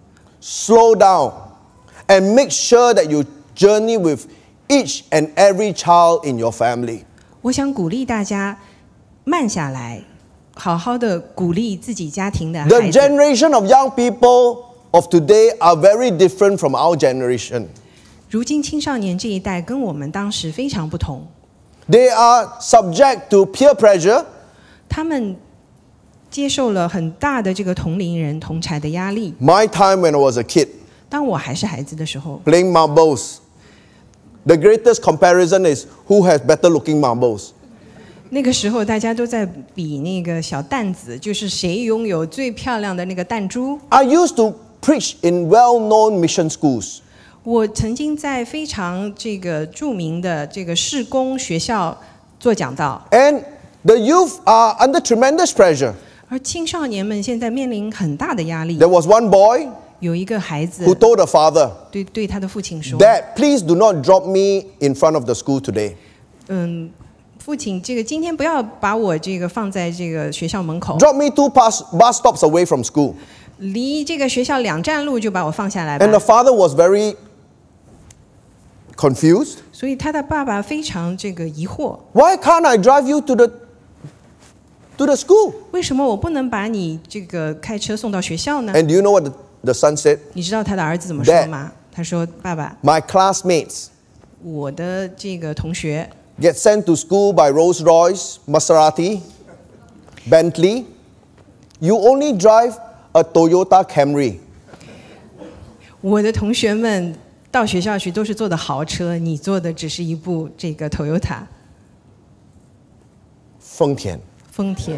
slow down, and make sure that you journey with each and every child in your family. 我想鼓励大家慢下来，好好的鼓励自己家庭的孩 The 子。 generation of young people of today are very different from our generation. 如今青少年这一代跟我们当时非常不同， They are subject to peer pressure, 他们接受了很大的这个同龄人同侪的压力。 My time when I was a kid, 当我还是孩子的时候， playing marbles, the greatest comparison is who has better looking marbles. 那个时候大家都在比那个小弹子，就是谁拥有最漂亮的那个弹珠。 I used to preach in well-known mission schools. 我曾经在非常这个著名的这个事工学校做讲道， And the youth are under tremendous pressure. 而青少年们现在面临很大的压力。 There was one boy 有一个孩子 who told the father, 对他的父亲说 Dad, please do not drop me in front of the school today.：“ 父亲，这个今天不要把我这个放在这个学校门口， Drop me 2 bus stops away from school. 离这个学校2站路就把我放下来吧。” And the father was very confused. 所以他的爸爸非常这个疑惑， Why can't I drive you to the school? 为什么我不能把你这个开车送到学校呢？ And do you know what the son said? 你知道他的儿子怎么说吗？他说：“爸爸， My classmates 我的这个同学 get sent to school by Rolls-Royce, Maserati, Bentley. You only drive a Toyota Camry. 我的同学们到学校去都是坐的豪车，你坐的只是一部这个 Toyota 丰田。 丰田。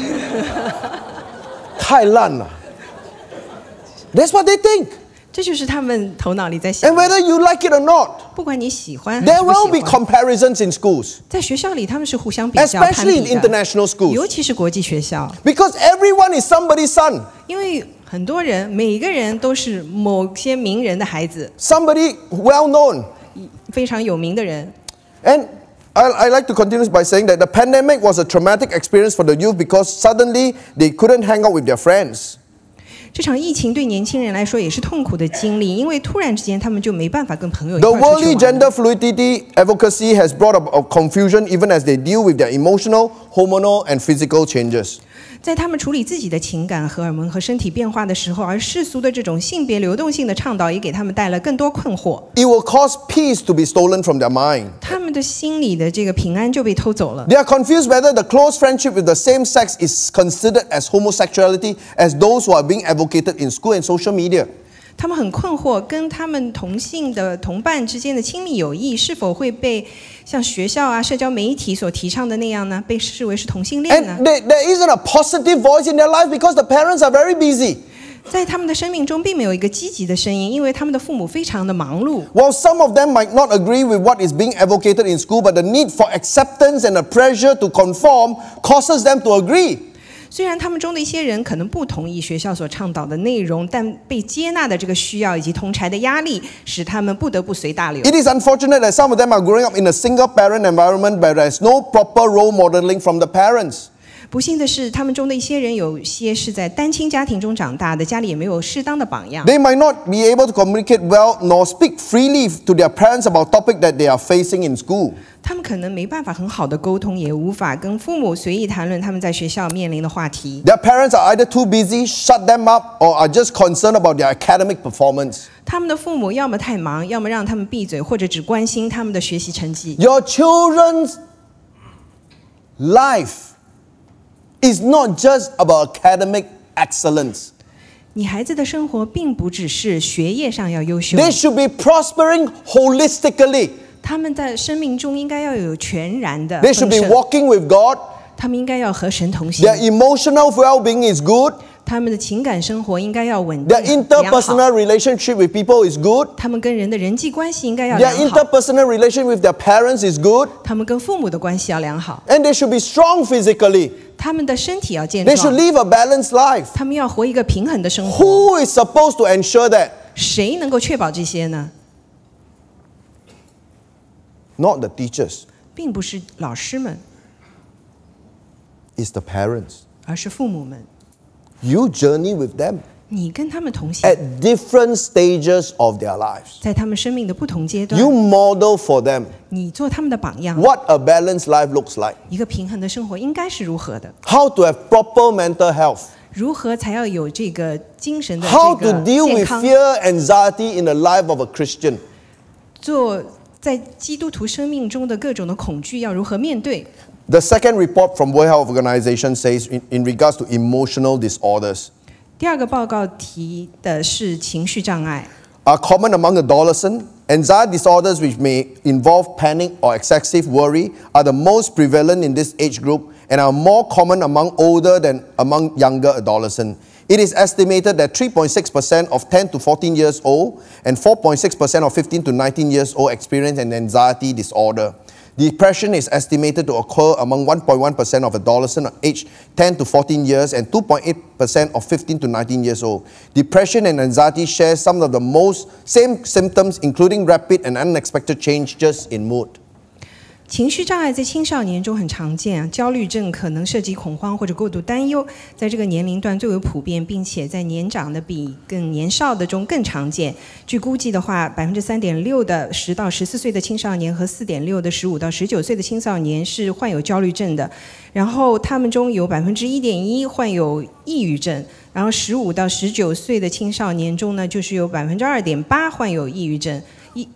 太烂了。That's what they think. 这就是他们头脑里在想 And。whether you like it or not, 不管你喜欢还 there 是不 will be 喜欢， comparisons in schools, 在学校里他们是互相比较、攀 especially 比 in 的， international schools. 尤其是国际学校， Because everyone is somebody's son, 因为很多人每个人都是某些名人的孩子， somebody well known. 非常有名的人。 And I like to continue by saying that the pandemic was a traumatic experience for the youth because suddenly they couldn't hang out with their friends. 这场疫情对年轻人来说也是痛苦的经历，因为突然之间他们就没办法跟朋友一 The 块儿出去 worldly 玩 gender fluidity advocacy has brought about confusion even as they deal with their emotional, hormonal, and physical changes. 在他们处理自己的情感、荷尔蒙和身体变化的时候，而世俗的这种性别流动性的倡导也给他们带来更多困惑。 It will cause peace to be stolen from their mind. 他们的心里的这个平安就被偷走了。 They are confused whether the close friendship with the same sex is considered as homosexuality as those who are being advocated in school and social media. 他们很困惑，跟他们同性的同伴之间的亲密友谊是否会被像学校啊、社交媒体所提倡的那样呢，被视为是同性恋呢？ And there isn't a positive voice in their life because the parents are very busy. 在他们的生命中并没有一个积极的声音，因为他们的父母非常的忙碌。 While some of them might not agree with what is being advocated in school, but the need for acceptance and the pressure to conform causes them to agree. 虽然他们中的一些人可能不同意学校所倡导的内容，但被接纳的这个需要以及同侪的压力，使他们不得不随大流。 It is unfortunate that some of them are growing up in a single-parent environment where there is no proper role modeling from the parents. 不幸的是，他们中的一些人有些是在单亲家庭中长大的，家里也没有适当的榜样。 They might not be able to communicate well nor speak freely to their parents about topics that they are facing in school. 他们可能没办法很好的沟通，也无法跟父母随意谈论他们在学校面临的话题。 Their parents are either too busy, shut them up, or are just concerned about their academic performance. 他们的父母要么太忙，要么让他们闭嘴，或者只关心他们的学习成绩。 Your children's life is not just about academic excellence. 你孩子的生活并不只是学业上要优秀， They should be prospering holistically. 他们在生命中应该要有全然的 They should 丰 be 盛， walking with God. 他们应该要和神同行， Their emotional well-being is good. 他们的情感生活应该要稳定 Their 良好， interpersonal relationship with people is good. 他们跟人的人际关系应该要 Their 良好， interpersonal relation with their parents is good. 他们跟父母的关系要良好， And they should be strong physically. 他们的身体要健 They should 壮， live a balanced life. 他们要活一个平衡的生活。 Who is supposed to ensure that? 谁能够确保这些呢？ Not the teachers. 并不是老师们， It's the parents. 而是父母们。 You journey with them 你跟他们同行， at different stages of their lives. 在他们生命的不同阶段， You model for them 你做他们的榜样。 what a balanced life looks like. 一个平衡的生活应该是如何的？ How to have proper mental health. 如何才要有这个精神的 How 这 to 个 deal 健 with 康？ fear, anxiety in the life of a Christian. 做在基督徒生命中的各种的恐惧要如何面对？ The second report from World Health Organization says in regards to emotional disorders 第二个报告提的是情绪障碍。 are common among adolescents. Anxiety disorders which may involve panic or excessive worry are the most prevalent in this age group and are more common among older than among younger adolescents. It is estimated that 3.6% of 10 to 14 years old and 4.6% of 15 to 19 years old experience an anxiety disorder. Depression is estimated to occur among 1.1% of adolescents aged 10 to 14 years and 2.8% of 15 to 19 years old. Depression and anxiety share some of the same symptoms, including rapid and unexpected changes in mood. 情绪障碍在青少年中很常见，焦虑症可能涉及恐慌或者过度担忧，在这个年龄段最为普遍，并且在年长的比更年少的中更常见。据估计的话，3.6%的10到14岁的青少年和4.6%的15到19岁的青少年是患有焦虑症的，然后他们中有1.1%患有抑郁症，然后15到19岁的青少年中呢，就是有2.8%患有抑郁症。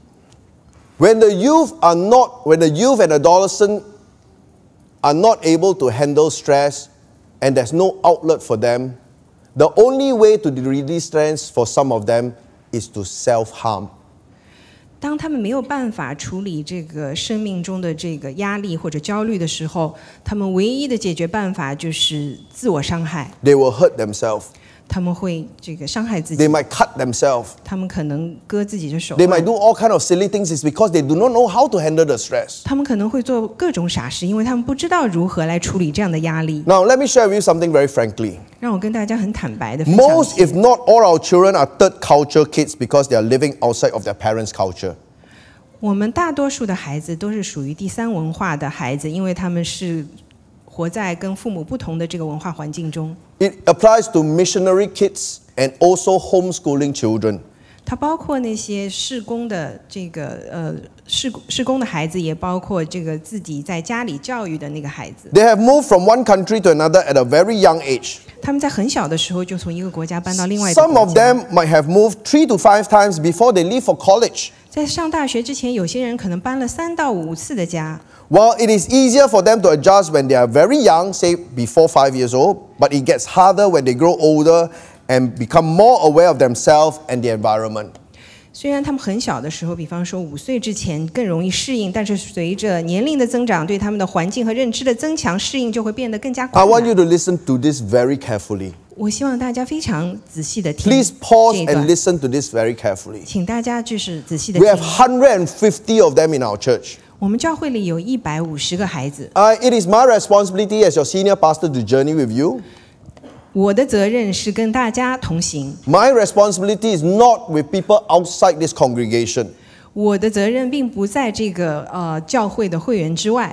When the youth and adolescents are not able to handle stress and there's no outlet for them, the only way to release stress for some of them is to self-harm. 当他们没有办法处理这个生命中的这个压力或者焦虑的时候，他们唯一的解决办法就是自我伤害。 They will hurt themselves. 他们会这个伤害自己 They，might cut themselves. 他们可能割自己的手 They might 腕， do all kind of silly things. It's because they do not know how to handle the stress. 他们可能会做各种傻事，因为他们不知道如何来处理这样的压力。 Now, let me share with you something very frankly. 让我跟大家很坦白的分享一 Most, 下 if not all, our children are third culture kids because they are living outside of their parents' culture. 我们大多数的孩子都是属于第三文化的孩子，因为他们是活在跟父母不同的这个文化环境中。 It applies to missionary kids and also homeschooling children. 它包括那些事工的这个事工的孩子，也包括这个自己在家里教育的那个孩子。 They have moved from one country to another at a very young age. 他们在很小的时候就从一个国家搬到另外一个 Some 国 of 家。 them might have moved 3 to 5 times before they leave for college. 在上大学之前，有些人可能搬了3到5次的家。 While it is easier for them to adjust when they are very young, say before 5 years old, but it gets harder when they grow older and become more aware of themselves and the environment. 虽然他们很小的时候，比方说5岁之前更容易适应，但是随着年龄的增长，对他们的环境和认知的增强，适应就会变得更加 I 困 want you 难。 to listen to this very carefully. 我希望大家非常仔细的听 Please 这 pause 一 and 段， listen to this very carefully. 请大家就是仔细的 We have 听。 150 of them in our church. 我们教会里有150个孩子， It is my responsibility as your senior pastor to journey with you. 我的责任是跟大家同行， My responsibility is not with people outside this congregation. 我的责任并不在这个教会的会员之外。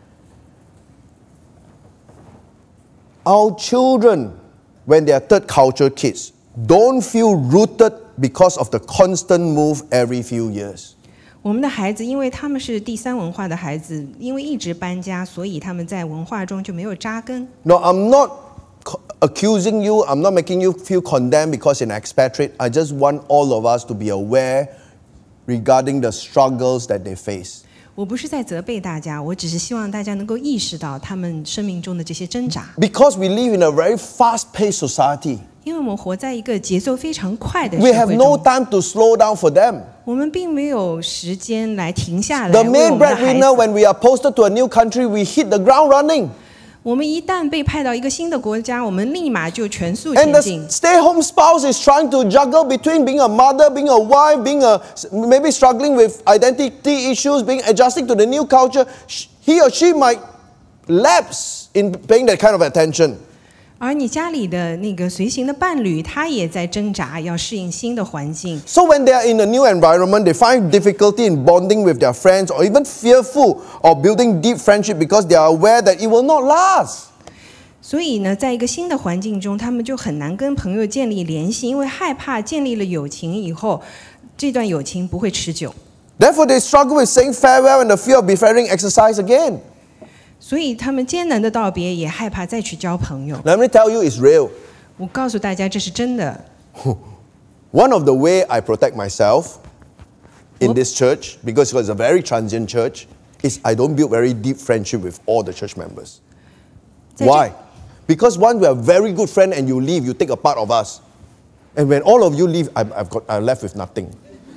Our children, when they are third culture kids, don't feel rooted because of the constant move every few years. 我们的孩子，因为他们是第三文化的孩子，因为一直搬家，所以他们在文化中就没有扎根。 No, I'm not accusing you. I'm not making you feel condemned because you're an expatriate. I just want all of us to be aware regarding the struggles that they face. 我不是在责备大家，我只是希望大家能够意识到他们生命中的这些挣扎。 Because we live in a very fast-paced society. 因为我们活在一个节奏非常快的 We 社 have 会 no 中， time to slow down for them. 我们并没有时间来停下来 The 为我 main 们的孩 breadwinner, 子。 when we are posted to a new country, we hit the ground running. 我们一旦被派到一个新的国家，我们立马就全速 And 前 the 进。 stay-home spouse is trying to juggle between being a mother, being a wife, maybe struggling with identity issues, being adjusting to the new culture. He or she might lapse in paying that kind of attention. 而你家里的那个随行的伴侣，他也在挣扎，要适应新的环境。 So when they are in a new environment, they find difficulty in bonding with their friends or even fearful of building deep friendship because they are aware that it will not last. 所以呢，在一个新的环境中，他们就很难跟朋友建立联系，因为害怕建立了友情以后，这段友情不会持久。 Therefore, they struggle with saying farewell and the fear of befriending exercise again. 所以他们艰难的道别，也害怕再去交朋友。 Let me tell you, it's real. 我告诉大家，这是真的。 One of the way I protect myself in this church, because it's a very transient church, is I don't build very deep friendship with all the church members. 在这 Why? Because once we are very good friends and you leave, you take a part of us. And when all of you leave, I'm left with nothing.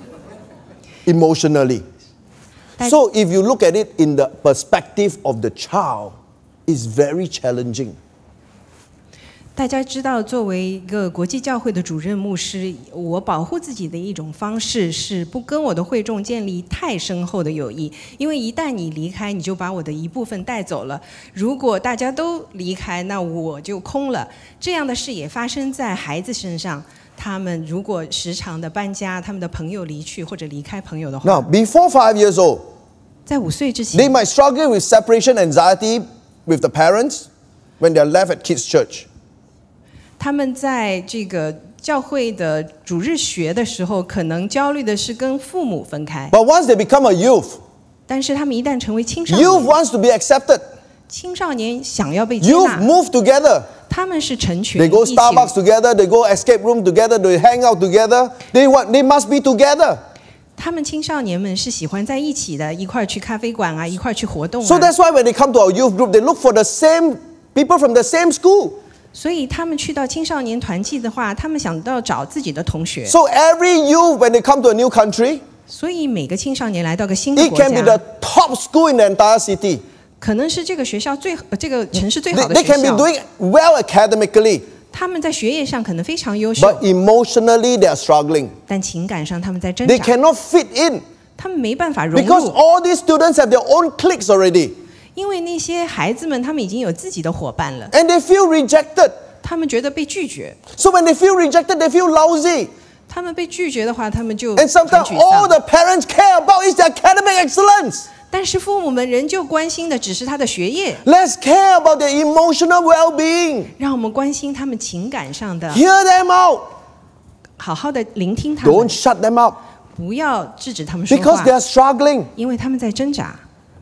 Emotionally. So if you look at it in the perspective of the child, it's very challenging. 大家知道，作为一个国际教会的主任牧师，我保护自己的一种方式是不跟我的会众建立太深厚的友谊，因为一旦你离开，你就把我的一部分带走了。如果大家都离开，那我就空了。这样的事也发生在孩子身上。他们如果时常的搬家，他们的朋友离去或者离开朋友的话， Now, before 5 years old, 在5岁之 they 前， might struggle with separation anxiety with the parents when they're left at kids' church. 他们在这个教会的主日学的时候，可能焦虑的是跟父母分开。 But once they become a youth, 但是他们一旦成为青少 youth 年， wants to be accepted. 青少年想要被接 Youth 纳， move together. 他们是成群 They go 一起。 Starbucks together, they go escape room together, they hang out together. They must be together. 他们青少年们是喜欢在一起的，一块儿去咖啡馆啊，一块儿去活动 So 啊。 that's why when they come to our youth group, they look for the same people from the same school. 所以他们去到青少年团契的话，他们想到找自己的同学。 So every youth, when they come to a new country, 所以每个青少年来到个新的 it 国 can be 家 the，top school in the entire city. 可能是这个学校这个城市最 They, 好的 they 学 can be 校。 doing well academically, 他们在学业上可能非常优秀， but emotionally they are struggling. 但情感上他们在挣 They 扎， cannot fit in 他们没办法融 because 入。 all these students have their own cliques already. 因为那些孩子们，他们已经有自己的伙伴了， And they feel rejected. 他们觉得被拒绝。 So when they feel rejected, they feel lousy. 他们被拒绝的话，他们就 And 很 sometimes 沮 all 丧。 the parents care about is their academic excellence. 但是父母们仍旧关心的只是他的学业， Let's care about their emotional well-being. 让我们关心他们情感上的， Hear them out. 好好的聆听他们 Don't，shut them up 不要制止他们说 because 话 they，are struggling. 因为他们在挣扎。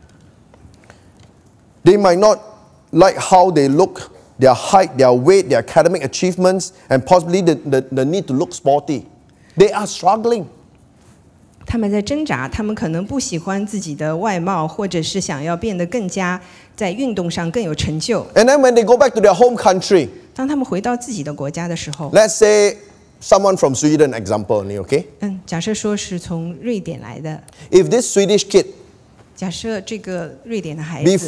They might not like how they look, their height, their weight, their academic achievements, and possibly the need to look sporty. They are struggling. 他们在挣扎，他们可能不喜欢自己的外貌，或者是想要变得更加在运动上更有成就。 And then when they go back to their home country, 当他们回到自己的国家的时候， Let's say someone from Sweden, example, okay? 假设说是从瑞典来的， If this Swedish kid, 假设这个瑞典的孩子，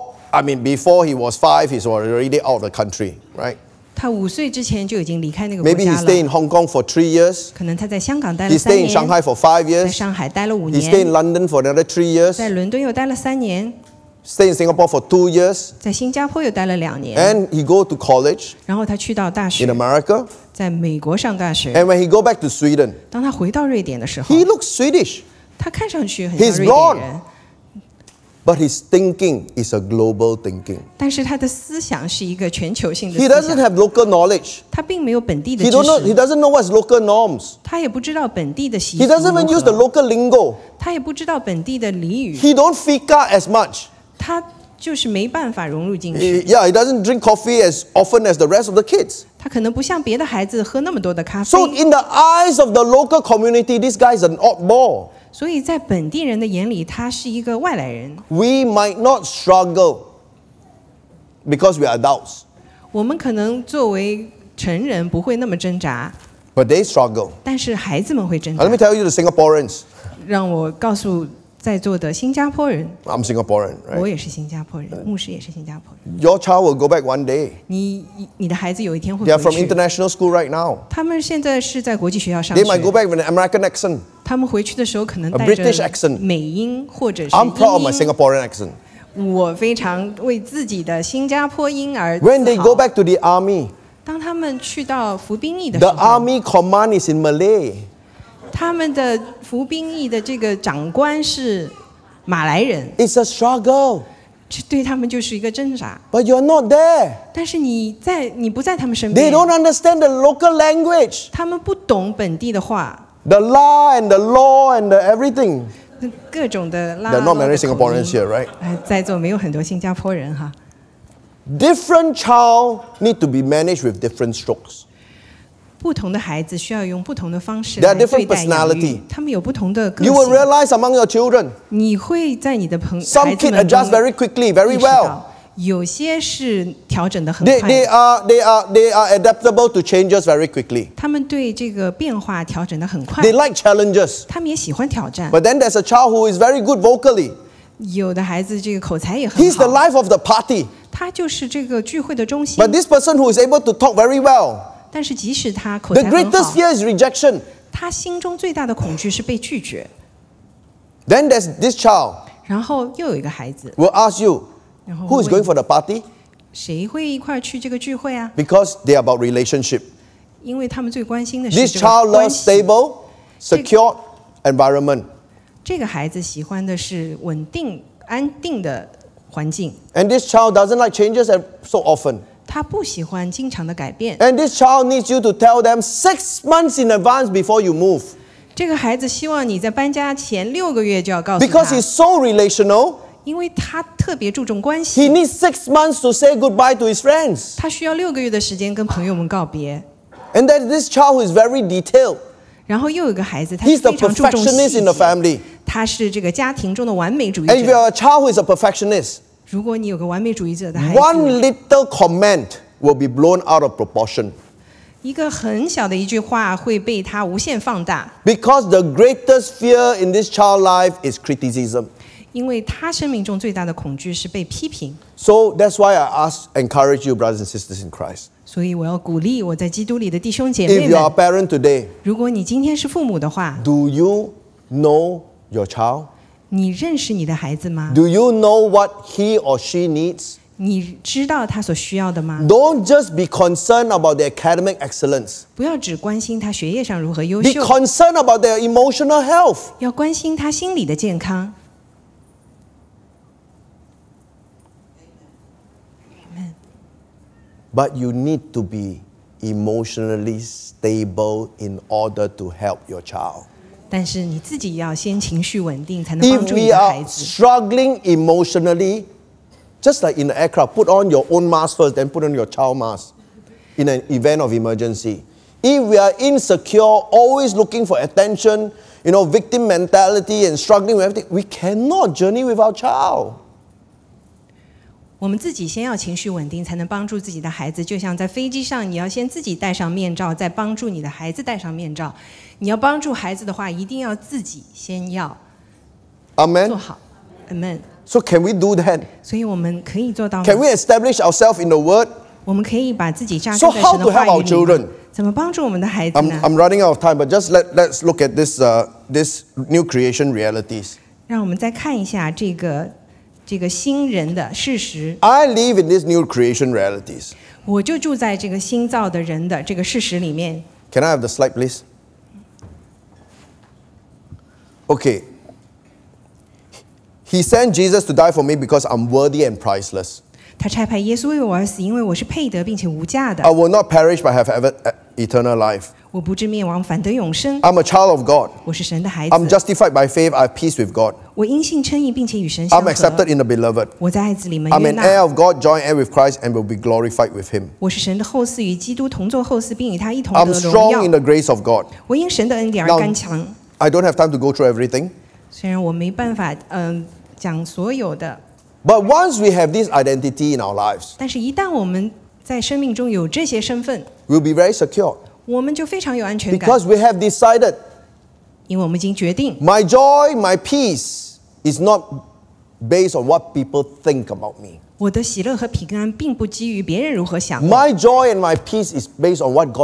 before he was 5, he's already out of the country, right? 他5岁之前就已经离开那个国 Maybe he 家 stayed in 了， Hong Kong for 3 years. 可能他在香港待了 He 3 stayed in 年， Shanghai for 5 在 years. 上海待了5 He stayed in 年， London for another 3 years. 在伦敦又待了3年， Stayed in Singapore for 2 years. 在新加坡又待了2年， And he go to college 然后他去到大 in 学， America. 在美国上大学。 And when he go back to Sweden, 当他回到瑞典的时候， he looks Swedish. 他看上去很像 He's 瑞典 blonde 人， But his thinking is a global thinking. 但是他的思想是一个全球性的 He 思 doesn't 想， have local knowledge. 他并没有本地的 He 知 he 识， doesn't know what's local norms. 他也不知道本地的习 He 俗 doesn't even 如 use the 何， local lingo. 他也不知道本地的俚语， He don't fika as much. 他就是没办法融入进去。 Yeah, he doesn't drink coffee as often as the rest of the kids. 他可能不像别的孩子喝那么多的咖啡， So in the eyes of the local community, this guy is an oddball. 所以在本地人的眼里，他是一个外来人。 We might not struggle because we are adults, 我们可能作为成人不会那么挣扎， but they struggle. 但是孩子们会挣 Now, let me 扎。 tell you the Singaporeans. 让我告诉在座的新加坡人， I'm Singaporean, 我 right? 也是新加坡人，牧师也是新加坡人。 Your child will go back one day. 你的孩子有一天会 They are 回 from 去。 international school right now. 他们现在是在国际学校上 They might go 学， back with an American accent. 他们回去的时候可能 A 带 British 着 accent. 美音或者是 I'm proud of my 英音。 Singaporean accent. 我非常为自己的新加坡音而 When they 自 go 豪。 back to the army, 当他们去到服兵役的时 the 候， army command is in Malay. 他们的服兵役的这个长官是马来人， It's a struggle, 这对他们就是一个挣扎。 but you're not there. 但是你不在他们身 They 边， don't understand the local language, 他们不懂本地的话， the la and the law and the everything. 各种的拉 There are not 拉 many 的 Singaporeans 口音 here, right? 在座没有很多新加坡人哈。 Different child need to be managed with different strokes. 不同的孩子需要用不同的方式 There are 来 different 对待养 personality. 育，他们有不同的个 You will 性。 realize among your children, 你会在你的孩 some 子 kids 们中 adjust very quickly, very 意识 well. 到，有些是调整的很 They 快， are adaptable to changes very quickly. 他们对这个变化调整的很快 They，like challenges. 他们也喜欢挑战。 But then there's a child who is very good vocally. 有的孩子这个口才也很 He's the 好， life of the party. 他就是这个聚会的中心 But。this person who is able to talk very well, 但是即使他口 the 才很 greatest 好， fear is rejection. 他心中最大的恐惧是被拒绝。 Then there's this child 然后又有一个孩子， will ask you, 然后 who 会 is 问 going for the party? 谁会一块儿去这个聚会啊？ Because they are about relationship. 因为他们最关心的是 This 这个 child 关 loves 系。 stable, secure environment. 这个孩子喜欢的是稳定、安定的环境， And this child doesn't like changes so often. 他不喜欢经常的改变。 And this child needs you to tell them 6 months in advance before you move. 这个孩子希望你在搬家前6个月就要告诉 Because 他 he's，so relational, 因为他特别注重关 he 系， needs 6 months to say goodbye to his friends. 他需要6个月的时间跟朋友们告别。 And then this child who is very detailed. 然后又有一个孩子，他 He's 是 the 非常注重 perfectionist 细 in the 节， family. 他是这个家庭中的完美主义 And if 者。 you're a child who is a perfectionist, 如果你有个完美主义者的孩 one 子， little comment will be blown out of proportion. 一个很小的一句话会被他无限放大， Because the greatest fear in this child life is criticism. 因为他生命中最大的恐惧是被批评。 So that's why I encourage you, brothers and sisters in Christ. 所以我要鼓励我在基督里的弟兄姐妹 If you are a 们， parent today, 如果你今天是父母的话， do you know your child? 你认识你的孩子吗？ Do you know what he or she needs? 你知道他所需要的吗？ Don't just be concerned about their academic excellence. 不要只关心他学业上如何优 Be 秀， concerned about their emotional health. 要关心他心理的健康。 But you need to be emotionally stable in order to help your child. 但是你自己要先情绪稳定，才能帮 If 助你 we 的孩 are 子。 struggling emotionally, just like in the aircraft, put on your own mask first, then put on your child mask in an event of emergency. If we are insecure, always looking for attention, victim mentality and struggling with everything, we cannot journey with our child. 我们自己先要情绪稳定，才能帮助自己的孩子。就像在飞机上，你要先自己戴上面罩，再帮助你的孩子戴上面罩。你要帮助孩子的话，一定要自己先要做 Amen. 好。Amen。 So can we do that? 所以我们可以做到吗？ Can we establish ourselves in the Word? 我们可以把自己扎根 So 在 how 神 to 的 help 话 our 语里 children? 吗？怎么帮助我们的孩子呢？ I'm running out of time, but just let's look at this new creation realities. 让我们再看一下这个新人的事实。 I live in these new creation realities. 我就住在这个新造的人的这个事实里面。 Can I have the slide, please? Okay. He sent Jesus to die for me because I'm worthy and priceless. 他差派耶稣为我而死，因为我是配得并且无价的 I。will not perish but have eternal life. 我不至灭亡，反得永生。 I'm a child of God. 我是神的孩 I'm 子， justified by faith. I have peace with God. 我因信称义，并且与神相 I'm accepted 合。 in the beloved. 我在爱子里蒙 I'm 悦 an heir 纳。 of God, joint heir with Christ, and will be glorified with Him. 我是神的后嗣，与基督同作后嗣，并与他一同 I'm 得荣 strong in 耀。 the grace of God. 我因神的恩典而 Now- 刚强。 I don't have time to go through everything. 虽然我没办法讲所有的， But once we have this identity in our lives, 但是一旦我们在生命中有这些身份， we'll be very secure 我们就非常有安全感， because we have decided 因为我们已经决定， my joy, my peace is not based on what people think about me. 我的喜乐和平安并不基于别人如何想我， My joy and my peace is based on what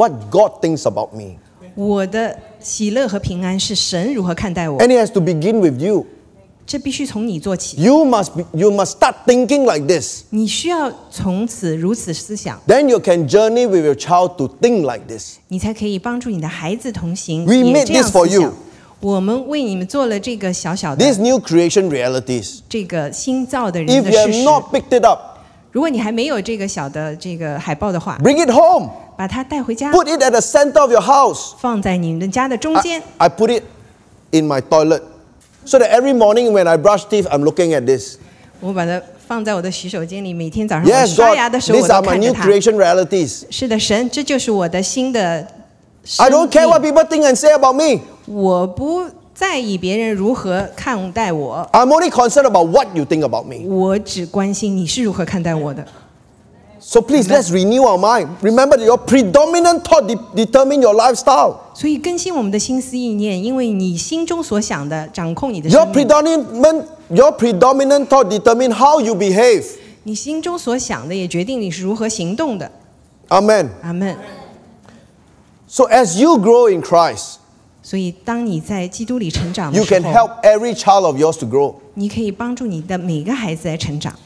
God thinks about me. 我的喜乐和平安是神如何看待我， And it has to begin with you. 这必须从你做起。 You must start thinking like this. 你需要从此如此思想， Then you can journey with your child to think like this. 你才可以帮助你的孩子同行， We 也 made 这样 this for 思想 you.。 我们为你们做了这个小小 These 的 new creation realities. 这个新造的人 If 的 you 事 have 实。 not picked it up, 如果你还没有这个小的这个海报的话， bring it home. 把它带回家， Put it at the center of your house. 放在你们家的中间。 I put it in my toilet so that every morning when I brush teeth, I'm looking at this. 我把它放在我的洗手间里，每天早上我 Yes, 刷牙的 God, 时候，我 these 都 are my 看着 new 它。 creation realities. 是的，神，这就是我的新的生 I don't care what 命。 people think and say about me. 我不在意别人如何看待我， I'm only concerned about what you think about me. 我只关心你是如何看待我的。 So please, let's renew our mind. Remember that your predominant thought determine your lifestyle. 所以更新我们的心思意念，因为你心中所想的掌控你的 Your 生命。 predominant thought determine how you behave. 你心中所想的也决定你是如何行动的。 Amen. 阿门。 So as you grow in Christ, 所以当你在基督里成长的 you 时 can 候， help every child of yours to grow. 你可以帮助你的每个孩子来成长。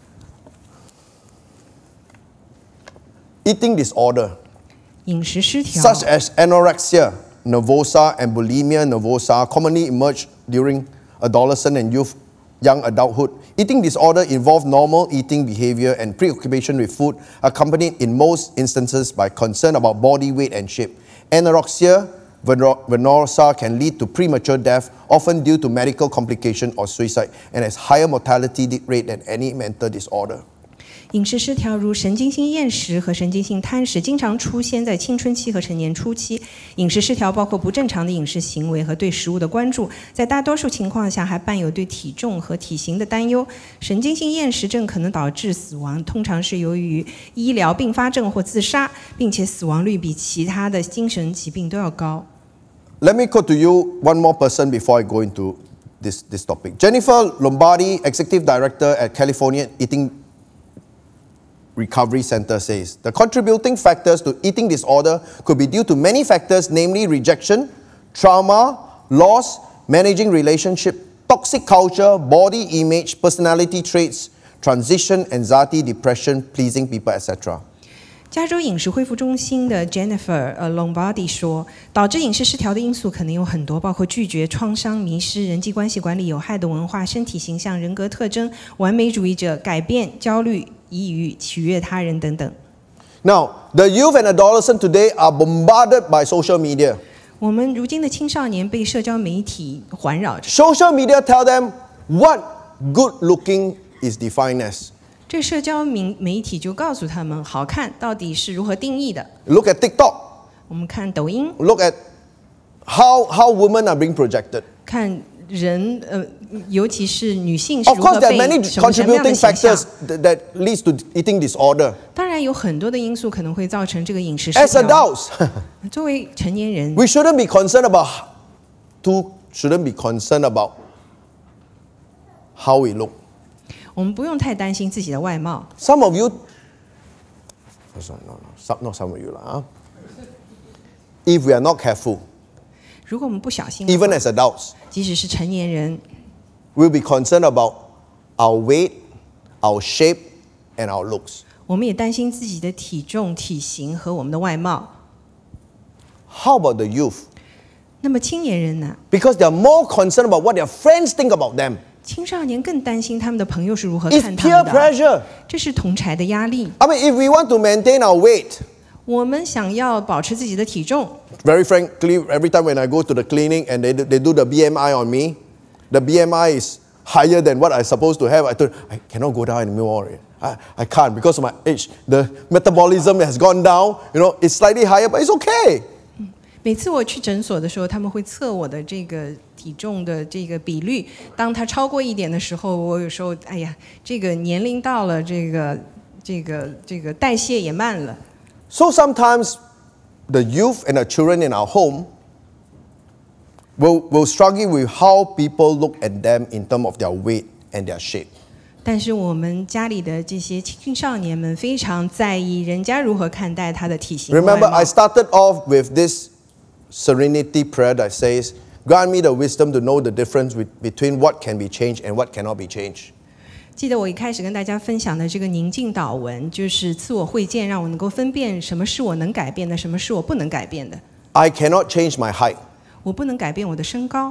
Eating disorder, 饮食失调， such as anorexia nervosa and bulimia nervosa, commonly emerge during adolescent and young adulthood. Eating disorder involve normal eating behavior and preoccupation with food, accompanied in most instances by concern about body weight and shape. Anorexia nervosa can lead to premature death, often due to medical complication or suicide, and has higher mortality rate than any mental disorder. 饮食失调如神经性厌食和神经性贪食，经常出现在青春期和成年初期。饮食失调包括不正常的饮食行为和对食物的关注，在大多数情况下还伴有对体重和体型的担忧。神经性厌食症可能导致死亡，通常是由于医疗并发症或自杀，并且死亡率比其他的精神疾病都要高。 Let me quote to you one more person before I go into this topic. Jennifer Lombardi, Executive Director at California Eating Recovery Center, says the contributing factors to eating disorder could be due to many factors, namely rejection, trauma, loss, managing relationship, toxic culture, body image, personality traits, transition, anxiety, depression, pleasing people, etc. 加州饮食恢复中心的 Jennifer Lombardi 说，导致饮食失调的因素可能有很多，包括拒绝、创伤、迷失、人际关系管理、有害的文化、身体形象、人格特征、完美主义者、改变、焦虑、抑郁、取悦他人等等。 Now, the youth and adolescents today are bombarded by social media. 我们如今的青少年被社交媒体环绕着， Social media tell them what good looking is defined as. 这社交媒体就告诉他们，好看到底是如何定义的。 Look at TikTok. 我们看抖音， Look at how women are being projected. 看人尤其是女性是 Of 如何 course, there are 被 many 什么样的 contributing 形象 factors that leads to eating disorder. 当然有很多的因素可能会造成这个饮食失 As 调。 adults, 作为成年人， we shouldn't be concerned about how we look. 我们不用太担心自己的外貌。 Some of you, not some of you lah. If we are not careful, 如果我们不小心的话， even as adults, 即使是成年人， we'll be concerned about our weight, our shape, and our looks. 我们也担心自己的体重、体型和我们的外貌。 How about the youth? 那么青年人呢？ Because they are more concerned about what their friends think about them. 青少年更担心他们的朋友是如何 It's 看他 peer 们的， pressure. 这是同侪的压力。 I mean, if we want to maintain our weight, 我们想要保持自己的体重， very frankly, every time when I go to the clinic and they do the BMI on me, the BMI is higher than what I'm supposed to have. I thought, I cannot go down anymore. I can't because of my age. The metabolism has gone down. It's slightly higher, but it's okay. 每次我去诊所的时候，他们会测我的这个体重的这个比率。当它超过一点的时候，我有时候哎呀，这个年龄到了，这个代谢也慢了。 So sometimes the youth and the children in our home will struggle with how people look at them in terms of their weight and their shape. 但是我们家里的这些青少年们非常在意人家如何看待他的体型。 Remember, I started off with this serenity prayer that says, grant me the wisdom to know the difference between what can be changed and what cannot be changed. 记得我一开始跟大家分享的这个宁静祷文，就是赐我慧见，让我能够分辨什么是我能改变的，什么是我不能改变的。 I cannot change my height. 我不能改变我的身高。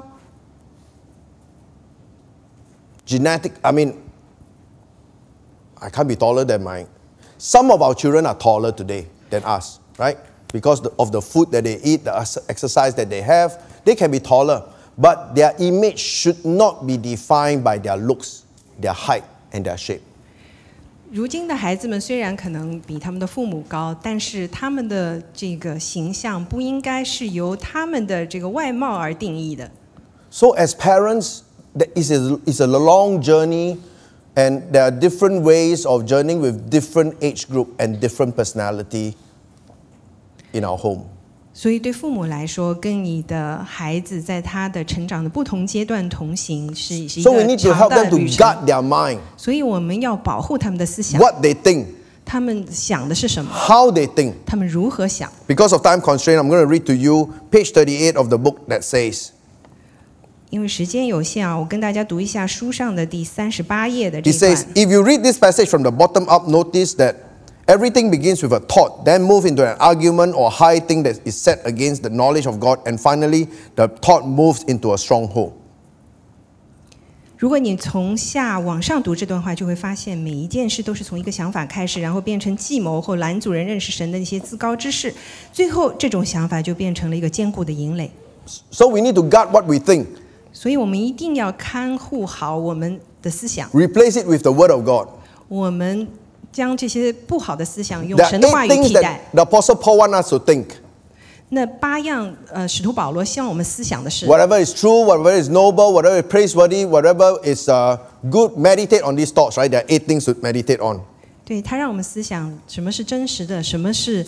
I can't be taller than some of our children are taller today than us, right? Because of the food that they eat, the exercise that they have, they can be taller. But their image should not be defined by their looks, their height, and their shape. 如今的孩子们虽然可能比他们的父母高，但是他们的这个形象不应该是由他们的这个外貌而定义的。 So as parents, it's a long journey, and there are different ways of journeying with different age group and different personality in our home. 所以对父母来说，跟你的孩子在他的成长的不同阶段同行是一 So we 个 need to 长 help 的 them to 旅程。 guard their mind, 所以我们要保护他们的思想， what they think, 他们想的是什么， how they think. 他们如何想。 Because of time constraint, I'm going to read to you page 38 of the book that says, 因为时间有限啊，我跟大家读一下书上的第38页的这 it 一段 says, if you read this passage from the bottom up, notice that everything begins with a thought, then move into an argument or high thing that is set against the knowledge of God, and finally the thought moves into a stronghold. 如果你从下往上读这段话，就会发现每一件事都是从一个想法开始，然后变成计谋或拦阻人认识神的一些自高之事，最后这种想法就变成了一个坚固的营垒。 So we need to guard what we think, 所以我们一定要看护好我们的思想， replace it with the Word of God. 我们将这些不好的思想用 There are 神的话 8 语 things 替 that 代。 the Apostle Paul wants us to think. 那8样，使徒保罗希望我们思想的是， Whatever is true, whatever is noble, whatever is praiseworthy, whatever is good, meditate on these thoughts, right? There are 8 things to meditate on. 对他让我们思想什么是真实的，什么是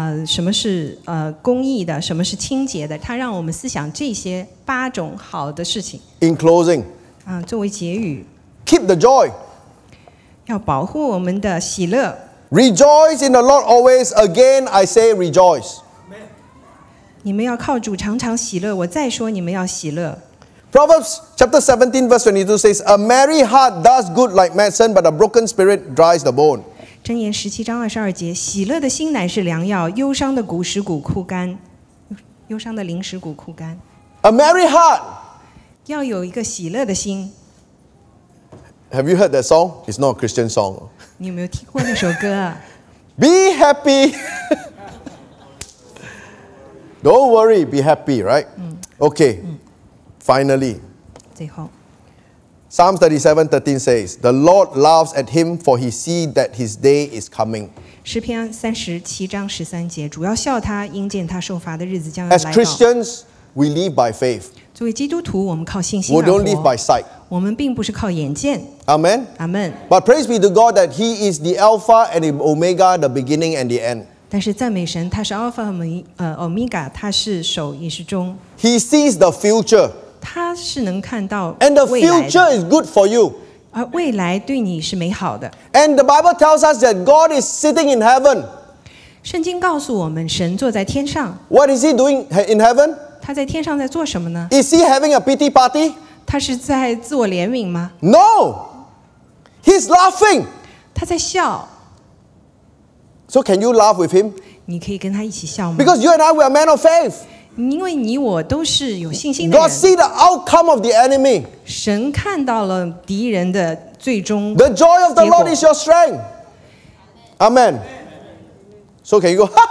公义的，什么是清洁的。他让我们思想这些8种好的事情。 In closing, 作为结语， keep the joy. 要保护我们的喜乐。 Rejoice in the Lord always. Again, I say rejoice. 你们要靠主常常喜乐。我再说，你们要喜乐。 Proverbs chapter 17 verse 22 says, a merry heart does good like medicine, but a broken spirit dries the bone. 箴言17章22节，喜乐的心乃是良药，忧伤的骨使骨枯干，忧伤的灵使骨枯干。 A merry heart. 要有一个喜乐的心。 Have you heard that song? It's not a Christian song. 你有没有听过那首歌啊？ Be happy. Don't worry, be happy, right? Okay. Finally, 最后， Psalm 37:13 says, the Lord laughs at him, for he sees that his day is coming. 诗篇37章13节，主要笑他，因见他受罚的日子将要 As 来到。 Christians, we live by faith. 作为基督徒，我们靠信心 We 而 don't live 活 by，sight. 我们并不是靠眼见。 Amen. 阿门。 But praise be to God that He is the Alpha and the Omega, the beginning and the end. 但是赞美神，他是 Alpha 和Omega， 他是首也是终， He sees the future. 他是能看到 And the 未来 future 的， is good for you. 而未来对你是美好的。 And the Bible tells us that God is sitting in heaven. 圣经告诉我们，神坐在天上， What is He doing in heaven? 他在天上在做什么呢？ Is He having a pity party? 他是在自我怜悯吗？ No. He's laughing. 他在笑， So can you laugh with Him? 你可以跟他一起笑吗？ Because you and I, we are men of faith. 因为你我都是有信心的 God 人， see the outcome of the enemy. 神看到了敌人的最终 The joy of the 结果 Lord is your strength. Amen. So can you go,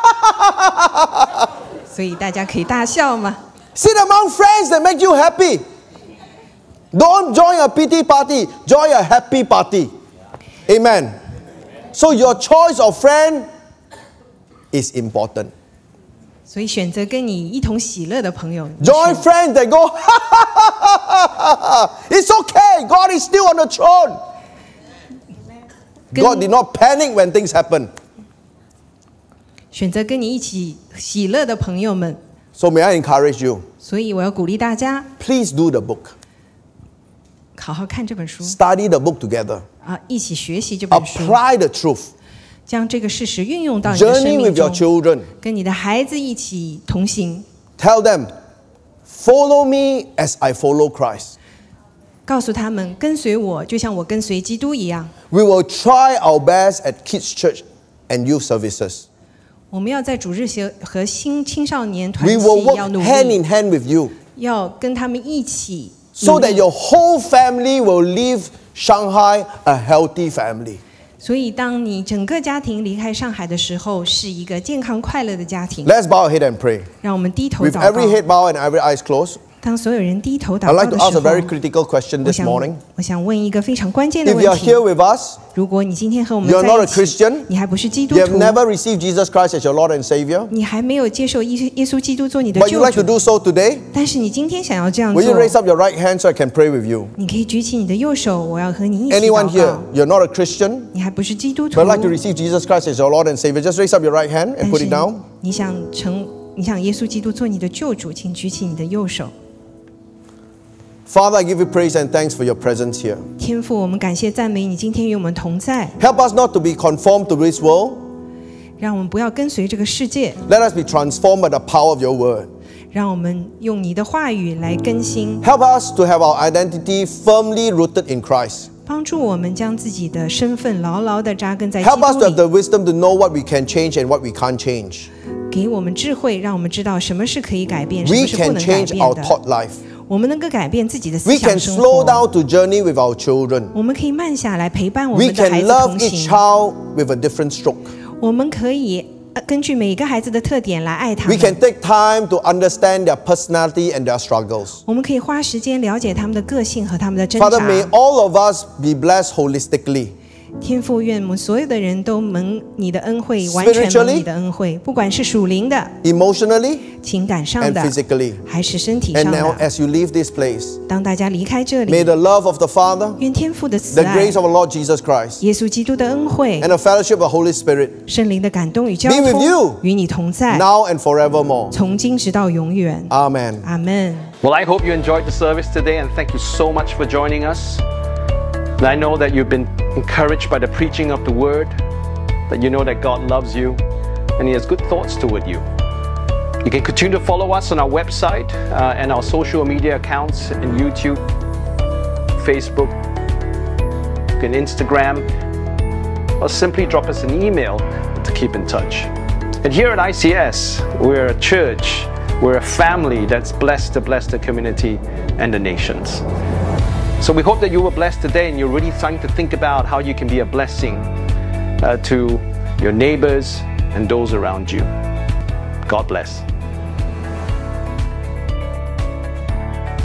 所以大家可以大笑吗？ sit among friends that make you happy. Don't join a pity party. Join a happy party. Amen. So your choice of friend is important. 所以选择跟你一同喜乐的朋友， Join friends that go, it's okay. God is still on the throne. God did not panic when things happen. 选择跟你一起喜乐的朋友们。 So may I encourage you, 所以我要鼓励大家 please do the book. 好好看这本书 Study the book together. 啊，一起学习这本书， Apply the truth. 将这个事实运用到你的生 Journey 命 with your 中， children. 跟你的孩子一起同行， Tell them, follow me as I follow Christ. 告诉他们跟随我，就像我跟随基督一样。 We will try our best at kids' church and youth services. 我们要在主日学和青少年团 We will 契 work 要努 hand 力， in hand with you 要跟他们一起 so 努 that 力。 your whole family will leave Shanghai a healthy family. 所以，当你整个家庭离开上海的时候，是一个健康快乐的家庭。 Let's bow our head and pray. 让我们低头 With 祷 every 告。 head bowed and every eyes closed, 当所有人低头祷 I'd 告 like to 的 ask 时 a very 候， critical question 我 this 想 morning. 我想问一个非常关键的 If you 问 are 题 here：with us, 如果你今天和我们 you are 在 not 一 a 起， Christian, 你还不是基督 you have 徒， never received Jesus Christ as your Lord and Savior, 你还没有接受耶稣基督做你的 but you 救 like to 主， do so today, 但是你今天想要这样 will you 做， raise up your right hand so I can pray with you? 你可以举起你的右手，我要和你一起 Anyone 祷 here, 告。 you're not a Christian, 你还不是基督徒， but like to receive Jesus Christ as your Lord and Savior, just raise up your right hand and 但 put 是 it down. 你想耶稣基督做你的救主，请举起你的右手。 Father, I give you praise and thanks for your presence here. 天父，我们感谢赞美你，今天与我们同在， Help us not to be conformed to this world. 让我们不要跟随这个世界， Let us be transformed by the power of your word. 让我们用你的话语来更新， Help us to have our identity firmly rooted in Christ. 帮助我们将自己的身份牢牢地扎根在基 Help us 督 to have 里， the wisdom to know what we can change and what we can't change. 给我们智慧，让我们知道什么是可以改变，什 We 么是不 can 能改 change our 变的。 thought life. 我们能够改变自己的思 We can 想生 slow 活， down to journey with our children. 我们可以慢下来陪伴我 We 们的孩 can 子 love 同 each 行， child with a different stroke. 我们可以根据每个孩子的特点来爱他 We 们。 can take time to understand their personality and their struggles. 我们可以花时间了解他们的个性和他们的挣 Father, may 扎。 all of us be blessed holistically. 天父，愿我们所有的人都蒙你的恩惠，完全蒙你的恩惠，不管是属灵的、 Emotionally 情感上 and 的， physically. 还是身体 And 上 now, 的。 as you leave this place, 当大家离开这 may 里， the love of the Father, 愿天父的慈 the 爱 grace、of our Lord Jesus Christ, 耶稣基督的恩惠 and、the fellowship of the Holy Spirit 圣灵的感动与交 be with you 通，与你同在， now and forevermore. 从今直到永远。 Amen. 阿门。 Well, I hope you enjoyed the service today and thank you so much for joining us. And I know that you've been encouraged by the preaching of the word, that you know that God loves you and He has good thoughts toward you. You can continue to follow us on our website and our social media accounts in YouTube, Facebook, and Instagram, or simply drop us an email to keep in touch. And here at ICS, we're a church, we're a family that's blessed to bless the community and the nations. So we hope that you were blessed today and you're really starting to think about how you can be a blessing to your neighbors and those around you. God bless.